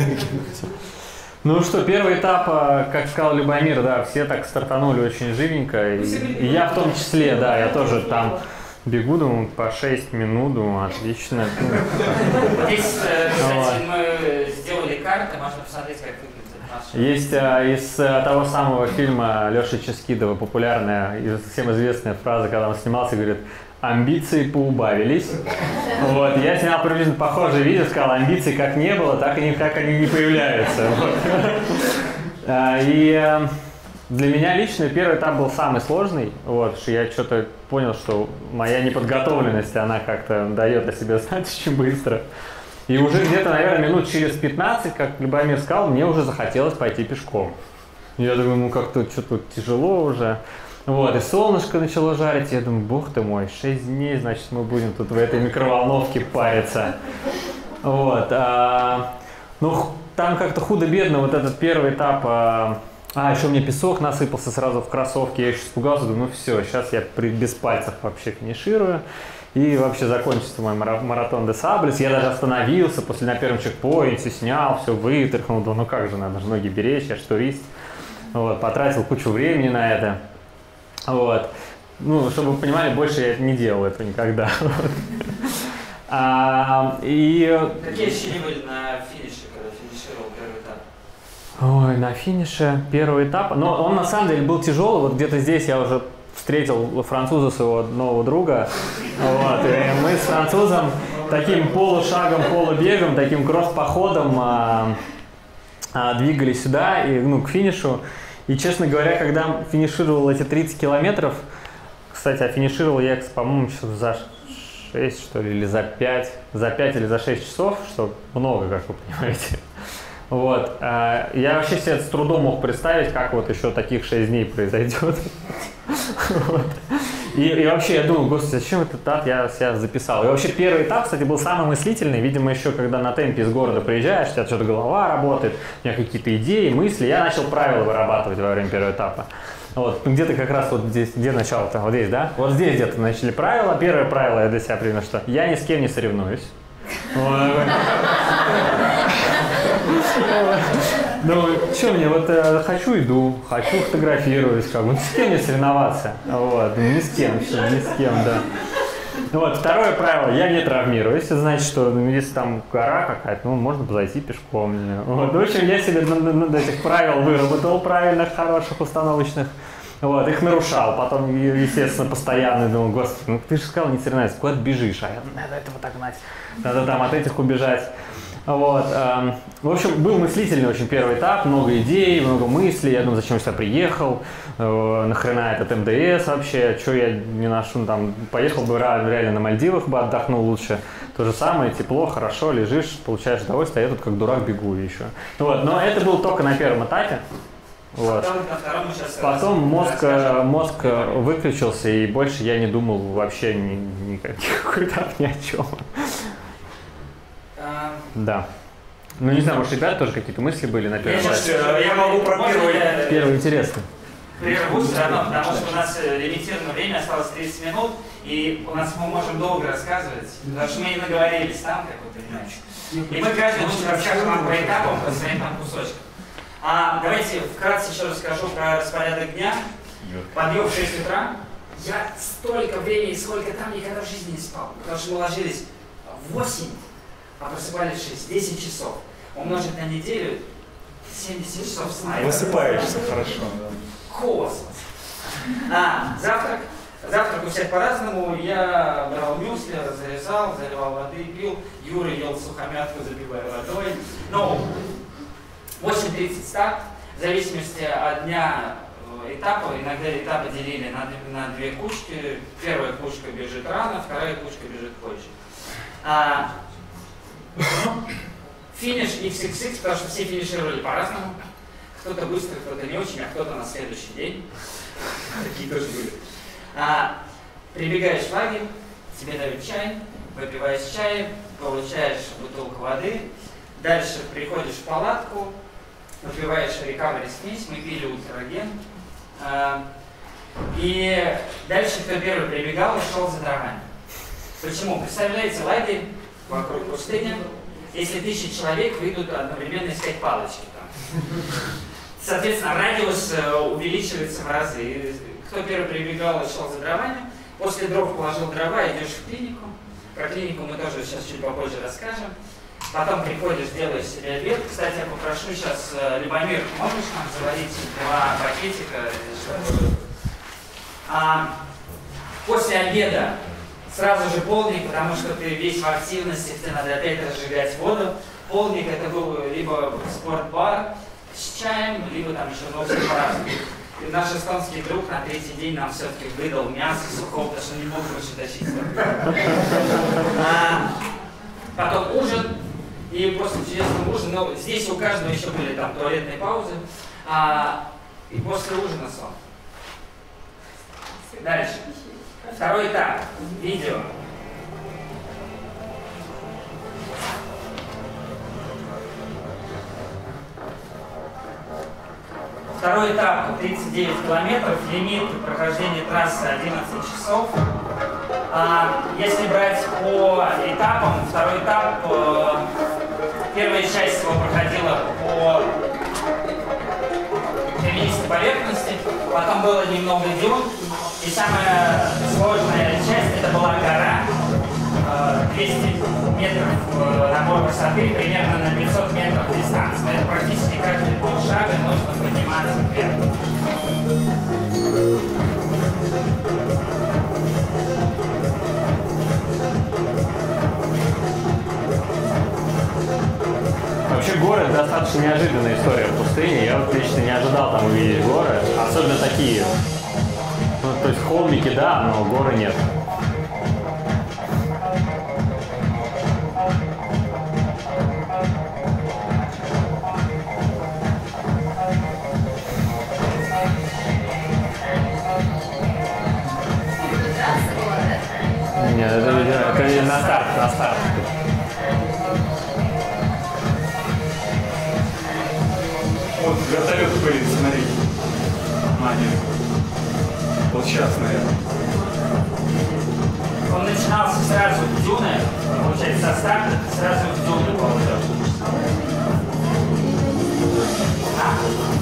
Ну что, первый этап, как сказал Любомир, да, все так стартанули очень живенько. И, и я в том числе, да, я тоже там бегу, думаю, по шесть минут, думаю, отлично. Здесь, кстати, мы сделали карты, можно посмотреть, как выглядит. Есть а, из а, того самого фильма Леши Ческидова популярная и всем известная фраза, когда он снимался, говорит: амбиции поубавились. Вот. Я снял приблизительно похожее видео, сказал, амбиций как не было, так и никак они не появляются. Вот. А, и для меня лично первый этап был самый сложный, вот, что я что-то понял, что моя неподготовленность, она как-то дает о себе знать очень быстро. И уже где-то, наверное, минут через пятнадцать, как Любомир сказал, мне уже захотелось пойти пешком. Я думаю, ну как-то что-то тяжело уже. Вот, и солнышко начало жарить, я думаю, бог ты мой, шесть дней, значит, мы будем тут в этой микроволновке париться. Вот, а, ну, там как-то худо-бедно вот этот первый этап, а, а, еще мне песок насыпался сразу в кроссовки, я еще испугался, думаю, ну все, сейчас я при, без пальцев вообще финиширую. И вообще закончится мой маратон де Саблес. Я даже остановился после на первом чекпоинте, снял, все вытряхнул. Думаю, ну как же, надо же ноги беречь, я же турист. Вот, потратил кучу времени на это. Вот. Ну, чтобы вы понимали, больше я не делал этого никогда. А, и... Какие ощущения были на финише, когда финишировал первый этап? Ой, на финише первый этап. Но он на самом деле был тяжелый. Вот где-то здесь я уже встретил француза, своего нового друга. Вот, и мы с французом таким полушагом, полубегом, таким кросс-походом а, а, двигались сюда, и, ну, к финишу. И, честно говоря, когда финишировал эти тридцать километров, кстати, а финишировал я, по-моему, за шесть, что ли, или за пять, за пять или за шесть часов, что много, как вы понимаете. Вот. А, я вообще себе с трудом мог представить, как вот еще таких шесть дней произойдет. Вот. И, и вообще я думал, господи, зачем этот этап я себя записал? И вообще первый этап, кстати, был самый мыслительный. Видимо, еще когда на темпе из города приезжаешь, у тебя что-то голова работает, у меня какие-то идеи, мысли. Я начал правила вырабатывать во время первого этапа. Вот. Где-то как раз вот здесь, где начало-то? Вот здесь, да? Вот здесь где-то начали правила. Первое правило я для себя принял, что я ни с кем не соревнуюсь. Ну, что мне, вот э, хочу иду, хочу фотографируюсь, как бы, ну, с кем мне соревноваться? Вот, ни с кем, все, ни с кем, да. Вот, второе правило, я не травмируюсь, это значит, что, ну, если там гора какая-то, ну, можно зайти пешком. Вот, в общем, я себе на, на, на этих правил выработал правильных, хороших, установочных, вот, их нарушал, потом, естественно, постоянно думал, господи, ну, ты же сказал не соревноваться, куда ты бежишь, а я, надо этого догнать, надо там от этих убежать. Вот, э, в общем, был мыслительный очень первый этап, много идей, много мыслей, я думаю, зачем я сюда приехал, э, нахрена этот эм дэ эс вообще, что я не ношу, там, поехал бы реально на Мальдивах бы отдохнул лучше, то же самое, тепло, хорошо, лежишь, получаешь удовольствие, а я тут как дурак бегу еще. Вот, но это было только на первом этапе. Вот. Потом мозг, мозг выключился, и больше я не думал вообще ни, никаких этап, ни о чем. Да. Ну, не знаю, может, ребята тоже какие-то мысли были на первом этапе? Я могу про первый. Первый интересно. Прервусь все равно, потому что у нас лимитированное время, осталось тридцать минут, и у нас мы можем долго рассказывать, потому что мы не наговорились там, как вы понимаете. И мы каждый будет рассказывать вам по этапам, по своим там кусочкам. А давайте вкратце еще расскажу про распорядок дня. Подъем в шесть утра. Я столько времени, сколько там никогда в жизни не спал, потому что мы ложились в восемь. А просыпались в шесть, десять часов. Умножить на неделю семьдесят часов сна. Высыпаешься хорошо. Космос. А, завтрак. Завтрак у всех по-разному. Я брал мюсли, разрезал, заливал воды, пил. Юра ел сухомятку, запивая водой. Ну, восемь тридцать старт. В зависимости от дня этапа, иногда этапы делили на, на две кучки. Первая кучка бежит рано, вторая кучка бежит позже. А, финиш икс икс икс, потому что все финишировали по-разному. Кто-то быстро, кто-то не очень, а кто-то на следующий день. Такие тоже были. А, прибегаешь в лагерь, тебе дают чай, выпиваешь чай, получаешь бутылку воды. Дальше приходишь в палатку, выпиваешь рекавери смесь, мы пили ультраген. А, И дальше кто первый прибегал и шел за дровами. Почему? Представляете, лагерь вокруг пустыни, если тысячи человек выйдут одновременно искать палочки там. Соответственно, радиус увеличивается в разы. И кто первый прибегал и шел за дровами, после дров положил дрова, идешь в клинику. Про клинику мы тоже сейчас чуть попозже расскажем. Потом приходишь, делаешь себе обед. Кстати, я попрошу сейчас, Любомир, можешь нам заварить два пакетика, чтобы... А, после обеда сразу же полдник, потому что ты весь в активности, тебе надо опять разжигать воду. Полдник это был либо спортбар с чаем, либо там еще новый по-разному. И наш эстонский друг на третий день нам все-таки выдал мясо сухого, потому что не мог больше тащить. А, потом ужин, и после чудесного ужина, но здесь у каждого еще были там туалетные паузы, а, и после ужина сон. Дальше. Второй этап. Видео. Второй этап тридцать девять километров, лимит прохождения трассы одиннадцать часов. А, если брать по этапам, второй этап, первая часть его проходила по каменистой поверхности, потом было немного дюн, и самая сложная часть это была гора, двести метров набор высоты, примерно на пятьсот метров дистанции. Это практически каждые полшага нужно подниматься вверх. Вообще горы достаточно неожиданная история в пустыне. Я вот лично не ожидал там увидеть горы, особенно такие. Ну, то есть холмики, да, но горы нет. Нет, это, это, это на старт, на старт. Вот вертолет появится, смотрите. А, нет. Вот сейчас, наверное. Он начинался сразу в дюны, получается, со старта ты сразу в дюны получаешь. А?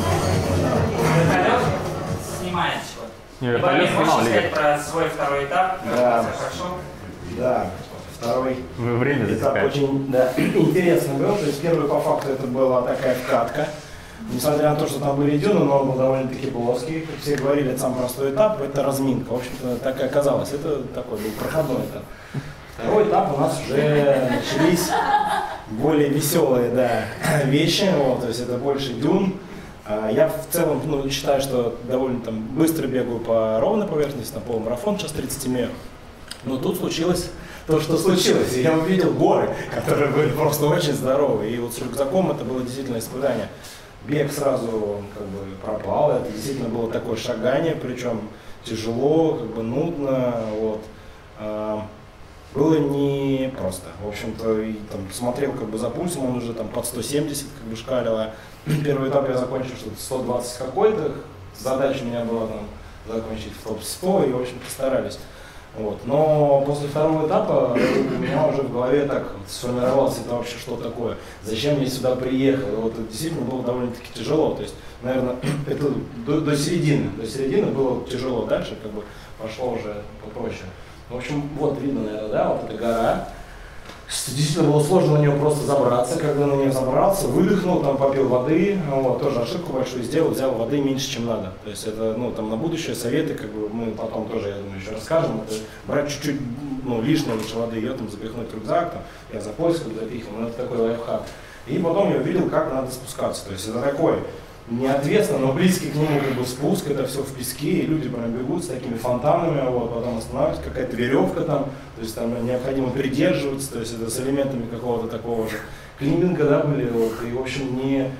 Вертолет снимает чего-то. Не, вертолет снимал, можешь сказать Лигер. про свой второй этап? Да. Хорошо. Да, второй Вы время этап засекаете. очень да, интересный был. То есть первый по факту это была такая вкатка. Несмотря на то, что там были дюны, но он был довольно-таки плоский. Как все говорили, это самый простой этап, это разминка. В общем-то, так и оказалось. Это такой был проходной этап. Второй этап у нас уже начались более веселые да, вещи. Вот, то есть это больше дюн. Я в целом ну, считаю, что довольно там, быстро бегаю по ровной поверхности, на полумарафон, сейчас тридцать метров. Но тут случилось то, что случилось. И я увидел горы, которые были просто очень здоровые. И вот с рюкзаком это было действительно испытание. Бег сразу как бы пропал, это действительно было такое шагание, причем тяжело, как бы нудно. Вот. А, было непросто. В общем-то, и, там, смотрел как бы за пульсом, он уже там под сто семьдесят как бы шкалило. Первый этап я закончил что-то сто двадцать какой-то. Задача у меня была там закончить в топ сто, и в общем постарались. Вот. Но после второго этапа у меня уже в голове так вот сформировалось, это вообще что такое, зачем я сюда приехал. И вот это действительно было довольно-таки тяжело. То есть, наверное, это до, до середины. До середины было тяжело, дальше как бы пошло уже попроще. В общем, вот видно, наверное, да, вот эта гора. Действительно было сложно на нее просто забраться. Когда на нее забрался, выдохнул, там попил воды, вот, тоже ошибку большую сделал, взял воды меньше, чем надо. То есть это, ну, там на будущее советы, как бы мы потом тоже, я думаю, еще расскажем. Это брать чуть-чуть, ну, лишнее лучше воды, ее там запихнуть в рюкзак, там, я за поиском запихивал, но это такой лайфхак. И потом я увидел, как надо спускаться. То есть это такой неответственно, но близкий к нему как бы спуск, это все в песке, и люди прям бегут с такими фонтанами, вот, потом останавливаются, какая-то веревка там, то есть там необходимо придерживаться, то есть это с элементами какого-то такого же климбинга, да, были, вот, и в общем не,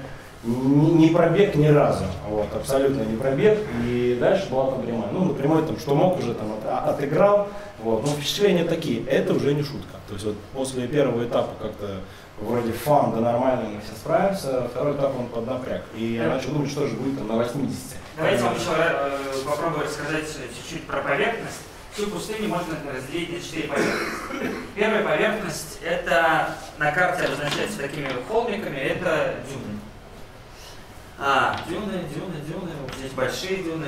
не, не пробег ни разу, вот, абсолютно не пробег, и дальше была там прямая. Ну, на прямой там, что мог, уже там от, отыграл, вот, но впечатления такие, это уже не шутка. То есть вот после первого этапа как-то вроде фан, да нормально, мы все справимся, второй этап он поднапряг, и я начал думать, что же будет там на восьмидесяти. Давайте вам еще э, попробую рассказать чуть-чуть про поверхность. Всю пустыню можно разделить на четыре поверхности. Первая поверхность, это на карте обозначается такими холмиками, это дюны. А, дюны, дюны, дюны, вот здесь большие дюны.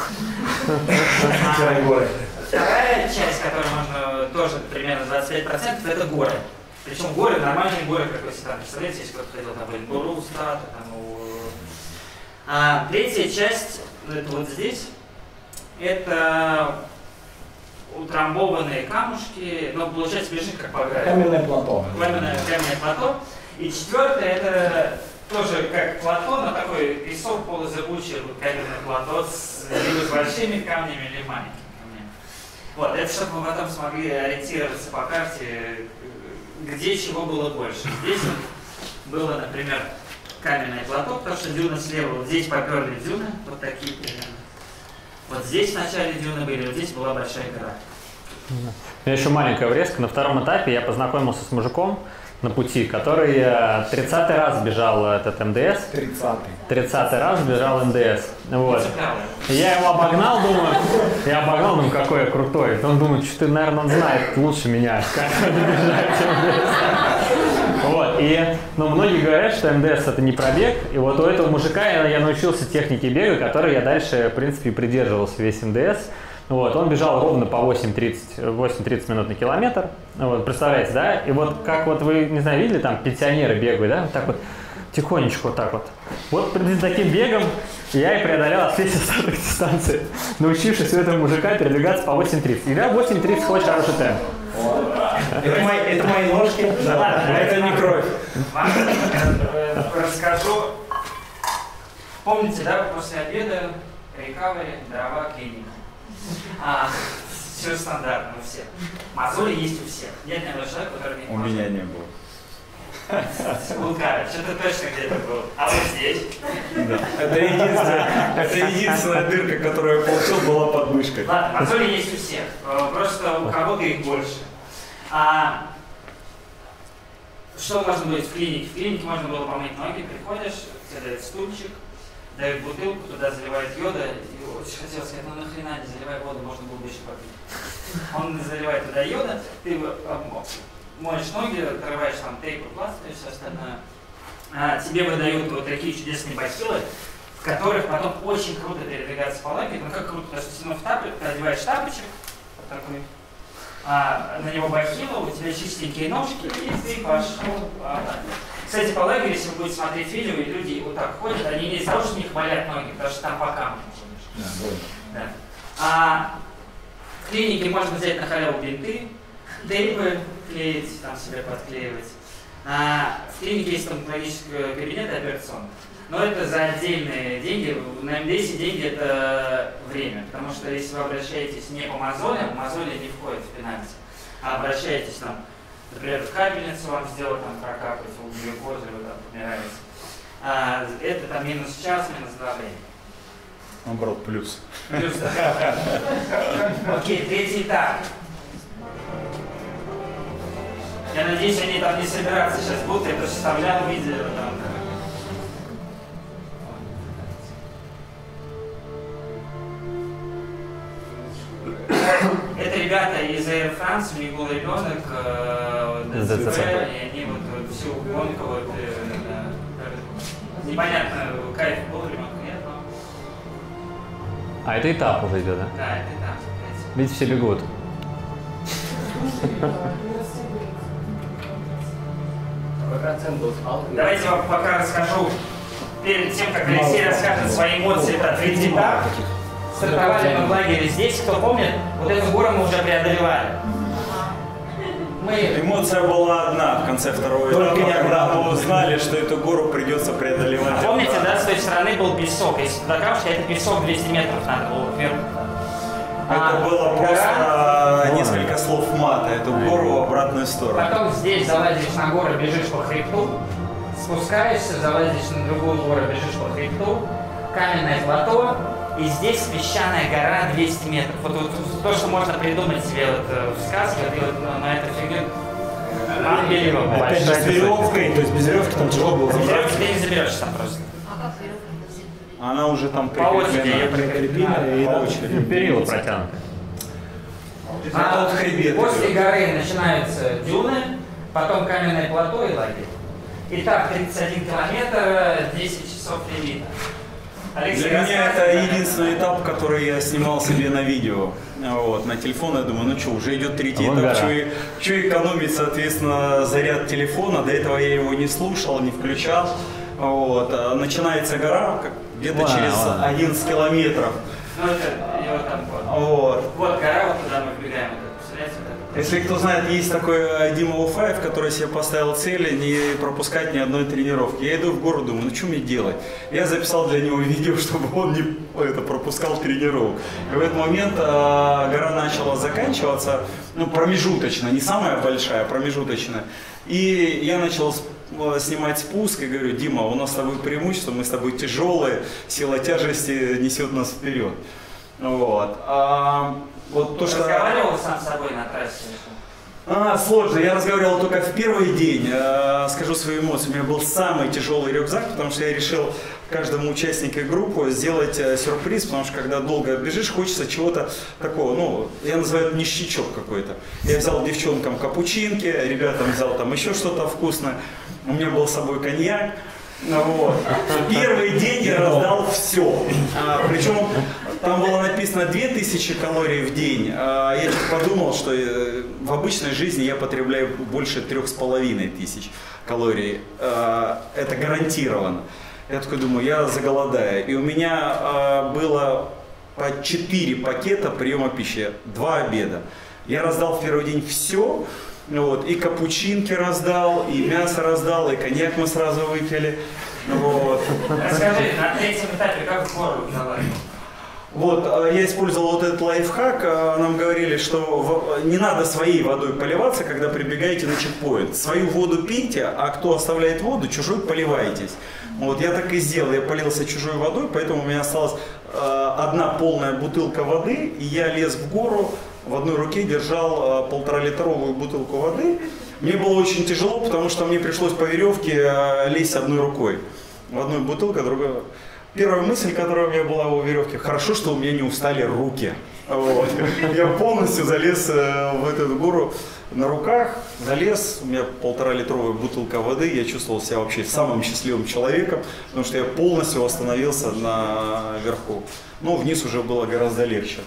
Вторая часть, которую можно тоже примерно двадцать пять процентов, это горы. Причем горы, нормальные горы, как вы себе там представляете, если кто-то ходил там в Эльбуру, Стат, там у... А третья часть, это вот здесь, это утрамбованные камушки, но получается лежит как по гравию. Каменное плато. Каменное, каменное плато. И четвертое, это тоже как плато, но такой песок полузабучий, вот каменное плато с, либо с большими камнями, или маленькими камнями. Вот, это чтобы мы потом смогли ориентироваться по карте, где чего было больше. Здесь вот было, например, каменное плато, потому что дюна слева, вот здесь поперли дюны, вот такие примерно. Вот здесь в начале дюны были, вот здесь была большая гора. У меня еще маленькая врезка. На втором этапе я познакомился с мужиком на пути, который тридцатый раз бежал этот эм дэ эс. тридцатый. тридцатый раз бежал эм дэ эс. Вот. Я его обогнал, думаю, я обогнал, думаю, какой я крутой. Он думает, что ты, наверное, он знает лучше меня, как надо бежать эм дэ эс. Вот. И, ну, многие говорят, что эм дэ эс это не пробег. И вот у этого мужика я, я научился технике бега, которой я дальше, в принципе, придерживался весь эм дэ эс. Вот, он бежал ровно по восемь тридцать минут на километр. Вот, представляете, да? И вот как вот вы, не знаю, видели, там пенсионеры бегают, да? Вот так вот, тихонечко вот так вот. Вот перед таким бегом я и преодолел все остаток дистанции, научившись у этого мужика передвигаться по восемь тридцать. И да, восемь тридцать очень хороший темп. Это мои, это мои ножки, да, это не кровь. Вам расскажу. Помните, да, после обеда рекавери, дрова, клиника. А, все стандартно у всех. Мозоли есть у всех. Нет ни одного человека, который не У мозоли. меня не было. Лукавый, что-то точно где-то был. А вот здесь? Да. Это единственная, это единственная дырка, которую я получил, была под мышкой. Ладно, мозоли есть у всех. Просто у кого-то их больше. А, что можно будет в клинике? В клинике можно было помыть ноги. Приходишь, тебе дают стульчик, дают бутылку, туда заливает йода. И очень хотел сказать, ну нахрена не заливай воду, можно было бы еще попить. Он заливает туда йода, ты моешь ноги, отрываешь там тейп и пластырь и все остальное. А, тебе выдают вот такие чудесные бахилы, в которых потом очень круто передвигаться по лагерю. Ну как круто, потому что в тапочек, ты одеваешь тапочек, вот такой, а, на него бахила, у тебя чистенькие ножки, и ты пошел. А, кстати, по лагерю, если вы будете смотреть видео, и люди вот так ходят, они не из-за того, что у них болят ноги, потому что там по камню. Да, да. А в клинике можно взять на халяву бинты, тейпы клеить, там себе подклеивать. А в клинике есть стоматологический кабинет операционный, но это за отдельные деньги. На эм дэ эс деньги это время, потому что если вы обращаетесь не по мозолям, мозоли не входят в пенальти, а обращаетесь там, например, в капельницу вам сделать, там прокапать глюкозу, вы там помираете. А, это там минус час, минус два времени. Наоборот, плюс. Плюс, да. Окей, третий этап. Я надеюсь, они там не собираются сейчас будут, я просто вставлял видео там. Это ребята из Air France, у них был ребенок, ДЦП, и они вот всю гонку, вот, непонятно, кайф был ребенок, нет, но... А это этап уже идет, да? Да, это этап. Видите, все бегут. Давайте я вам пока расскажу, перед тем, как Алексей расскажет свои эмоции про третий этап. Стартовали мы в лагере здесь, кто помнит, вот эту гору мы уже преодолевали. Мы... Эмоция была одна в конце второго этапа, когда мы узнали, что эту гору придется преодолевать. Помните, да, с той стороны был песок, если туда камушки, это песок двести метров надо было вверх. Это а, было гора, просто несколько слов мата, эту гору в обратную сторону. Потом здесь залазишь на гору, бежишь по хребту, спускаешься, залазишь на другую гору, бежишь по хребту, каменное плато, и здесь песчаная гора двести метров. Вот, вот, вот то, что можно придумать себе вот, в сказке, вот, и вот на, на эту фигню. Опять же, с веревкой, то есть без веревки там тяжело было. Без веревки ты не заберешься там просто. Она уже там по очереди ее прикреплена, и по очереди. Перила протянуты. А вот после горы начинаются дюны, потом каменное плато и лагерь. Итак, тридцать один километр, десять часов лимита. Алексей, Для меня это единственный этап, который я снимал себе на видео. Вот, на телефон я думаю, ну что, уже идет третий а этап, что экономить, соответственно, заряд телефона. До этого я его не слушал, не включал. Вот. А начинается гора где-то через ладно. одиннадцать километров. Ну это его там вот. Вот. Вот гора, вот туда мы вбегаем. Если кто знает, есть такой Дима Уфаев, который себе поставил цель не пропускать ни одной тренировки. Я иду в гору, думаю, ну что мне делать? Я записал для него видео, чтобы он не это, пропускал тренировок. И в этот момент а, гора начала заканчиваться, ну промежуточно, не самая большая, а промежуточная. И я начал снимать спуск и говорю, Дима, у нас с тобой преимущество, мы с тобой тяжелые, сила тяжести несет нас вперед. Вот. А, вот то, что... Разговаривал сам с собой на трассе? А, сложно. Я разговаривал только в первый день. А, скажу свои эмоции. У меня был самый тяжелый рюкзак, потому что я решил каждому участнику группы сделать а, сюрприз, потому что когда долго бежишь, хочется чего-то такого, ну, я называю это ништячок какой-то. Я взял девчонкам капучинки, ребятам взял там еще что-то вкусное. У меня был с собой коньяк. Вот. Первый день я раздал все. А, причем там было написано две тысячи калорий в день. А, я подумал, что в обычной жизни я потребляю больше трех с половиной тысяч калорий. А, это гарантированно. Я такой думаю, я заголодаю. И у меня а, было по четыре пакета приема пищи, два обеда. Я раздал в первый день все. Вот, и капучинки раздал, и мясо раздал, и коньяк мы сразу выпили. Вот. Расскажи, на третьем этапе как в гору залазил? Вот, я использовал вот этот лайфхак. Нам говорили, что не надо своей водой поливаться, когда прибегаете на чекпоинт. Свою воду пейте, а кто оставляет воду, чужой поливайтесь. Вот, я так и сделал. Я полился чужой водой, поэтому у меня осталась одна полная бутылка воды, и я лез в гору. В одной руке держал э, полуторалитровую бутылку воды. Мне было очень тяжело, потому что мне пришлось по веревке э, лезть одной рукой. В одной бутылке, другой. Первая мысль, которая у меня была у веревки, хорошо, что у меня не устали руки. Вот. Я полностью залез э, в эту гору на руках, залез, у меня полуторалитровая бутылка воды, я чувствовал себя вообще самым счастливым человеком, потому что я полностью восстановился наверху. Но вниз уже было гораздо легче.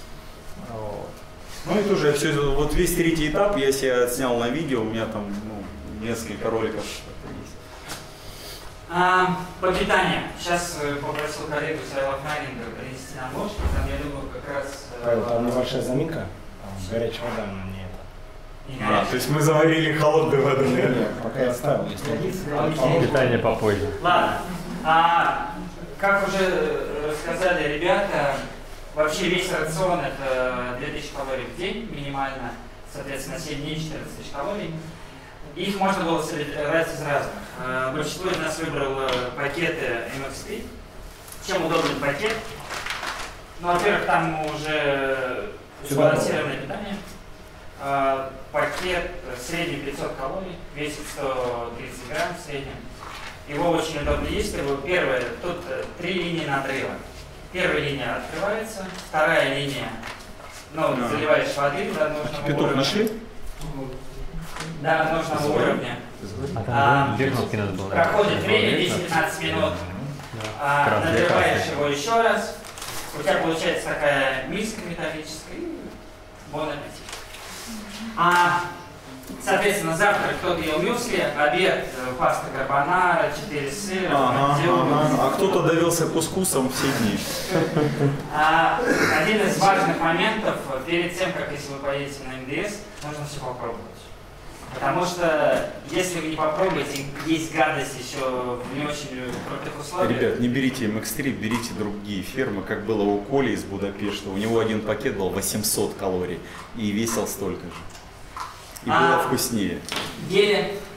Ну и тоже все, вот весь третий этап я себя отснял на видео, у меня там ну, несколько роликов есть. А, по питанию. Сейчас попросил коллегу Сайлов Майнинга принести нам ложки, там я думаю как раз... Павел, там небольшая заминка, там горячая вода, но не это. А, то есть мы заварили холодную воду, нет? Нет, пока я оставил, если питание попозже. Ладно. А, как уже рассказали ребята, вообще весь рацион это две тысячи калорий в день минимально, соответственно семь дней четырнадцать тысяч калорий. Их можно было собирать из разных. Большинство из нас выбрало пакеты эм икс три. Чем удобный пакет? Ну, во-первых, там уже сбалансированное питание. Пакет средний пятьсот калорий, весит сто тридцать грамм в среднем. Его очень удобно есть. Первое, тут три линии надрыва. Первая линия открывается, вторая линия, ну, да. Заливаешь воды до нужного Петух уровня. Нашли? Да, до нужного уровня. А, а, проходит время, десять-пятнадцать минут, а, наливаешь его еще раз, у тебя получается такая миска металлическая, и бон аппетит. А, соответственно, завтрак кто-то ел мюсли, обед паста карбонара, четыре сыра, ага, ага. А кто-то давился кускусом все дни. А, один из важных моментов, перед тем, как если вы поедете на эм дэ эс, нужно все попробовать. Потому что, если вы не попробуете, есть гадость еще в не очень крутых условиях. Ребят, не берите эм икс три, берите другие фермы, как было у Коли из Будапешта. У него один пакет был восемьсот калорий и весил столько же. И а, было вкуснее. Гели,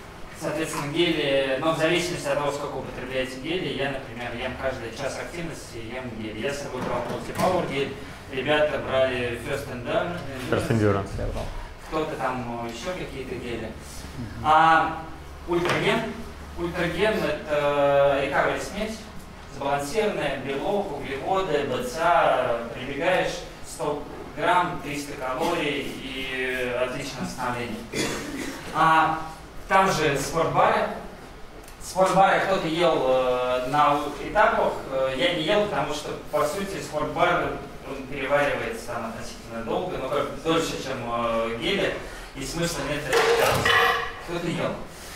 Соответственно, гели, но в зависимости от того, сколько употребляете гели, я, например, ем каждый час активности, ем гель. Я с собой брал Multi-Power гель, ребята брали First Endurance, First Endurance я брал. кто-то там еще какие-то гели. А ультраген, ультраген это recovery смесь, сбалансированная, белок, углеводы, БЦА, прибегаешь сто грамм, триста калорий и отличное восстановление. А там же спортбары. Спортбары кто-то ел э, на этапах, э, я не ел, потому что, по сути, спортбар он переваривается там относительно долго, но как дольше, чем э, гели, и смысла нет это делать. Кто-то ел.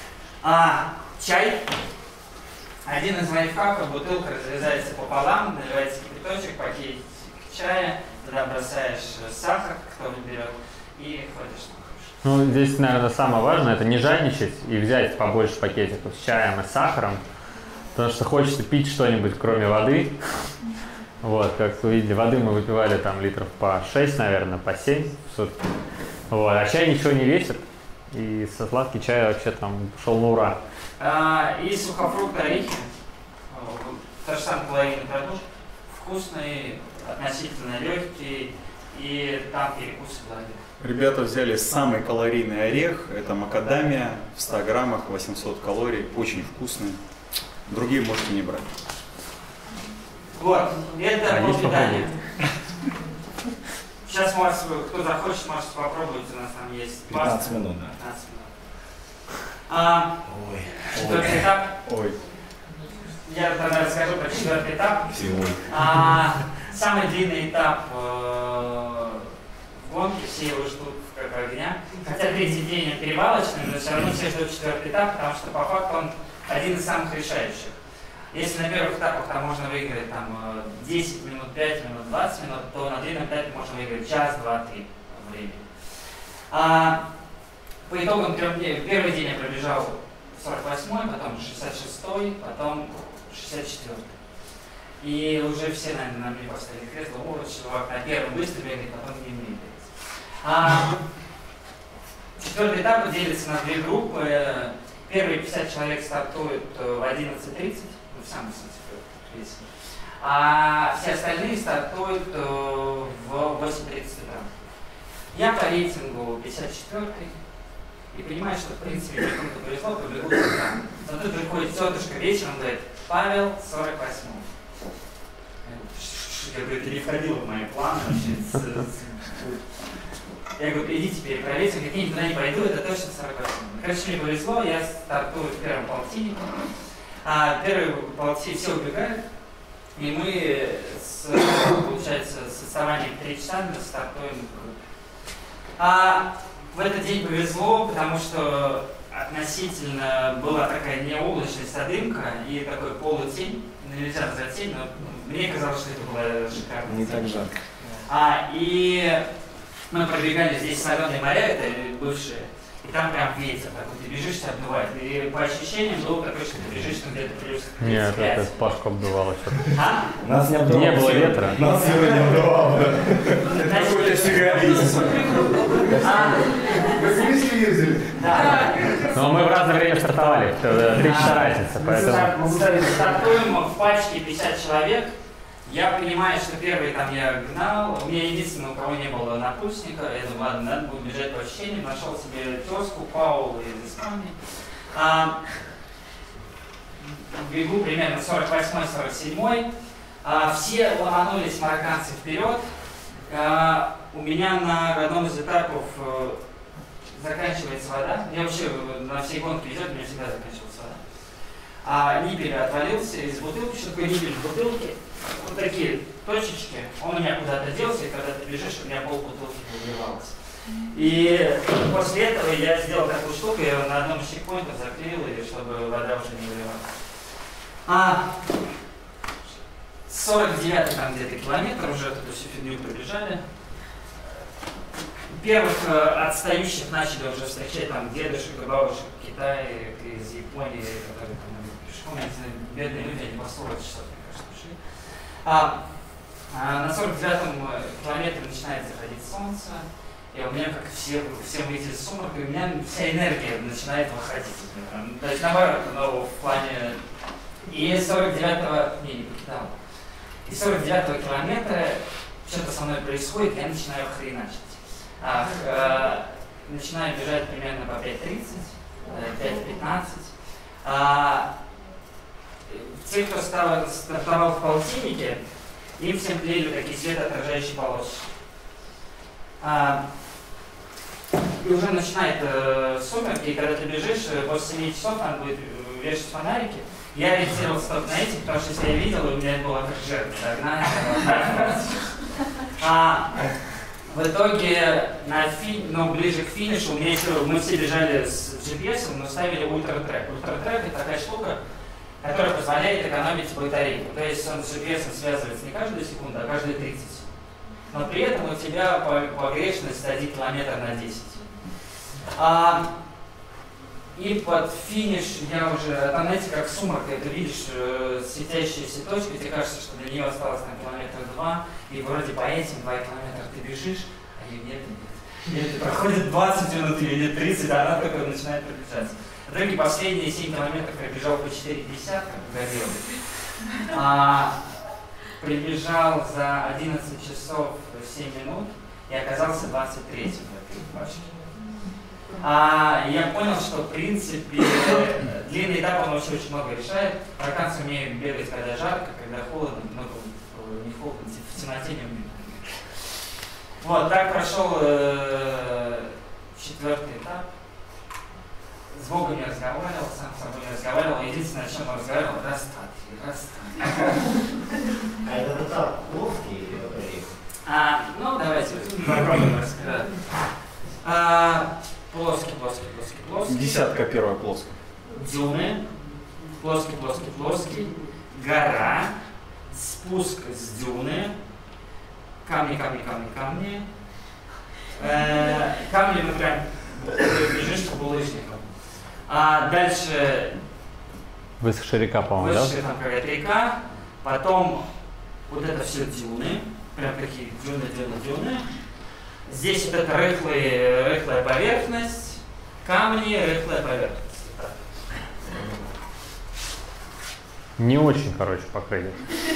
А чай. Один из лайфхаков, бутылка разрезается пополам, наливается кипяточек, пакетик чая, туда бросаешь сахар, кто берет, и ходишь. Ну, здесь, наверное, самое важное – это не жадничать и взять побольше пакетиков с чаем и сахаром, потому что хочется пить что-нибудь, кроме воды. Вот, как вы видели, воды мы выпивали там литров по шесть, наверное, по семь в сутки. Вот, а чай ничего не весит, и со сладкий чай вообще там шел на ура. А, и сухофрукты, орехи, то же самое половина продукт, вкусный, относительно легкий, и там перекусы благие. Ребята взяли самый калорийный орех, это макадамия, в ста граммах восемьсот калорий, очень вкусный. Другие можете не брать. Вот, это А по есть питанию. Сейчас, может, кто захочет, может попробовать, у нас там есть пятнадцать минут, да. пятнадцать минут. А, Ой. четвертый этап. Ой. Я тогда расскажу про четвертый этап. Всего. А, самый длинный этап э, в гонке, все его ждут как огня. Хотя третий день перевалочный, но все равно все ждут четвертый этап, потому что по факту он один из самых решающих. Если на первых этапах там можно выиграть там, десять минут, пять минут, двадцать минут, то на длинном этапе можно выиграть час, два, три времени. А, по итогам трех дней, первый день я пробежал сорок восьмой, потом шестьдесят шестой, потом шестьдесят четвёртый. И уже все, наверное, на мне поставили кресло, о, чувак, на первом быстро бегает, потом не умеет бегать. А, четвертый этап делится на две группы. Первые пятьдесят человек стартуют в одиннадцать тридцать, ну, в самом смысле, а все остальные стартуют в восемь тридцать утра. Я по рейтингу пятьдесят четвёртый и понимаю, что в принципе мне кому-то повезло, побегут там. Но тут приходит тетушка вечером, говорит: Павел, сорок восьмой. Я говорю, это не входило в мои планы вообще. Я говорю, идите перепроверьте, как я никуда не пойду, это точно сорок восьмой. Короче, мне повезло, я стартую в первом полтиннике. А первый полтинник все убегают, и мы, с, получается, с отставанием три часа стартуем. А в этот день повезло, потому что относительно была такая необлачность, а дымка и такой полутень. Нельзя назвать тень, но мне казалось, что это была шикарная Не тень. так жарко. А, и мы пробегали здесь соленые моря, это бывшие, и там прям ветер такой, ты бежишь, тебя обдувает. И по ощущениям было такое, что ты бежишь ну, где-то плюс тридцать пять. Нет, это Пашку обдувало что-то. А? Нас не обдувало. Не было ветра. Нас сегодня обдувало. А, Вы в Минске ездили? да. Но мы в разное время стартовали, три часа разница, поэтому... Мы стартуем в пачке пятьдесят человек. Я понимаю, что первый там я гнал, у меня единственное, у кого не было напульсника, я думаю, ладно, надо будет бежать по ощущениям, нашел себе тезку, Паул из Испании. А, бегу примерно сорок восьмой — сорок седьмой, а, все ломанулись, марокканцы, вперед. А, у меня на одном из этапов э, заканчивается вода, мне вообще на всей гонке везет, у меня всегда заканчивается вода. А ниппель отвалился из бутылки, что такое ниппель в бутылке? Вот такие точечки, он у меня куда-то делся, и когда ты бежишь, у меня полбутылки выливалось. И после этого я сделал такую штуку, я его на одном из чекпоинтов заклеил, и чтобы вода уже не выливалась. А сорок девятый там где-то километр, уже эту всю фигню пробежали. Первых э, отстающих начали уже встречать там дедушек и бабушек в Китае, из Японии, которые там пешком, эти бедные люди, они по сорок часов, мне кажется, шли. А, а на сорок девятом километре начинает заходить солнце, и у меня, как все, все выйти из сумрака, у меня вся энергия начинает выходить. То есть, наоборот, но в плане... И сорок девятого... Не, не покидал. И сорок девятого километра что-то со мной происходит, я начинаю хреначить. А, э, начинаю бежать примерно по пять тридцать, пять пятнадцать. А, те, кто стал, стартовал в полтиннике, им всем клеили такие светоотражающие полоски. А, и уже начинает э, сумерки, и когда ты бежишь, после семи часов надо будет вешать фонарики. Я ориентировался только на эти, потому что если я видел, у меня было как жертва догнать. А в итоге, на фи... ну, ближе к финишу, у меня еще, мы все бежали с джи пи эс, но ставили ультратрек. Ультратрек — это такая штука, которая позволяет экономить батарейку. То есть он с джи пи эс связывается не каждую секунду, а каждые тридцать. Но при этом у тебя погрешность один километр на десять. А, и под финиш я уже, там, знаете, как сумрака, ты видишь э, светящуюся точку, тебе кажется, что до нее осталось на километр два, и вроде по этим два километра ты бежишь, а ее нет, и нет. И проходит двадцать минут или нет тридцать, а она только начинает приближаться. В итоге последние семь километров я бежал по четыре пятьдесят, как горел. А, прибежал за одиннадцать часов семь минут и оказался двадцать третьим в этой пачке. А, я понял, что в принципе длинный этап он вообще очень много решает. Американцы умеют бегать, когда жарко, когда холодно, но не холодно, в темноте не умеют. Вот, так прошел э, четвертый этап. С Богом не разговаривал, сам с собой не разговаривал. Единственное, о чем я разговаривал, раз, два, три, раз, два. А этот этап плоский или батарея? А, ну, давайте попробуем рассказать. А, плоский, плоский, плоский, плоский. Десятка первая плоская. Дюны. Плоский, плоский, плоский. Гора. Спуск с дюны. Камни, камни, камни, камни. Э, камни, ну прям бежишь по булыжникам. А дальше Высохшая река, по-моему, да? высохшая там какая-то река. Потом вот это все дюны. Прям такие дюны, дюны, дюны. Здесь вот это рыхлые, рыхлая поверхность. Камни, рыхлая поверхность. Не очень, короче, покрытие.